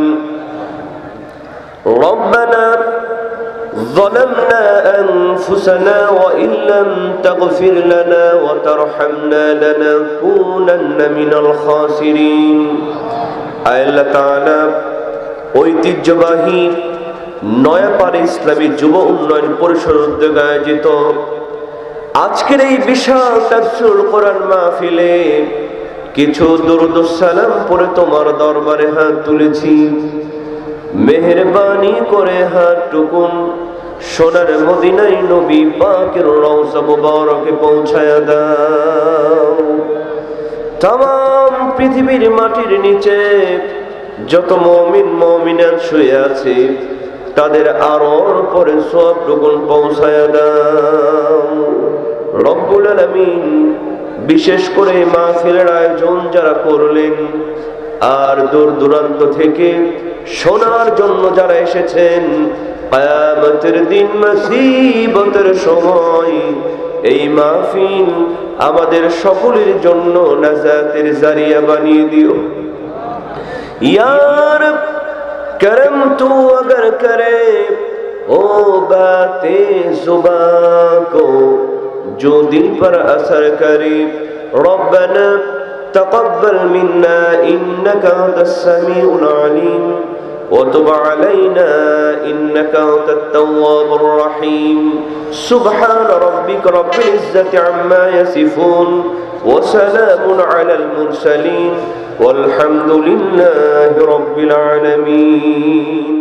রব্বানা ظلمنا أنفسنا وإن لم تغفر لنا وترحمنا لنكونن من الخاسرين। আল্লাহ তাআলা ঐতিহ্যবাহী নয়াপাড়া ইসলামী যুব উন্নয়ন পরিষদ উদ্যোগে আয়োজিত আজকের এই বিশাল তাফসীরুল কোরআন মাহফিলে কিছু দরুদ ও সালাম পড়ে তোমার দরবারে হাত তুলেছি। মেহেরবানি করে হাতটুকুন সোনার মদিনায় নবী পাকের রওজা মুবারকে পৌঁছায়া দাও। তামাম পৃথিবীর মাটির নিচে যত মুমিন মুমিনাত শুয়ে আছে তাদের আরোর পরে সবটুকুন পৌঁছায়া দাও রব্বুল আলামিন। বিশেষ করে মাহফিলের আয়োজন যারা করলেন আর দূর দূরান্ত থেকে শোনার জন্য যারা এসেছেন, কিয়ামতের দিন মুসিবতের সময় এই মাহফিল আমাদের সকলের জন্য নাজাতের জারিয়া বানিয়ে দিও ইয়া রব। করম তু अगर करे ओ बातें जुबान को जो दिल पर असर करे, रब्बना तक़ब्बल मिन्ना इन्नका अंतस समीउल अलीम वतुब अलैना इन्नका अंतत तव्वाबुर रहीम। सुब्हान रब्बिका रब्बिल इज्जति अम्मा यसिफून व सलामुन अलल मुरसलीन वल्हम्दुलिल्लाहि रब्बिल आलमीन।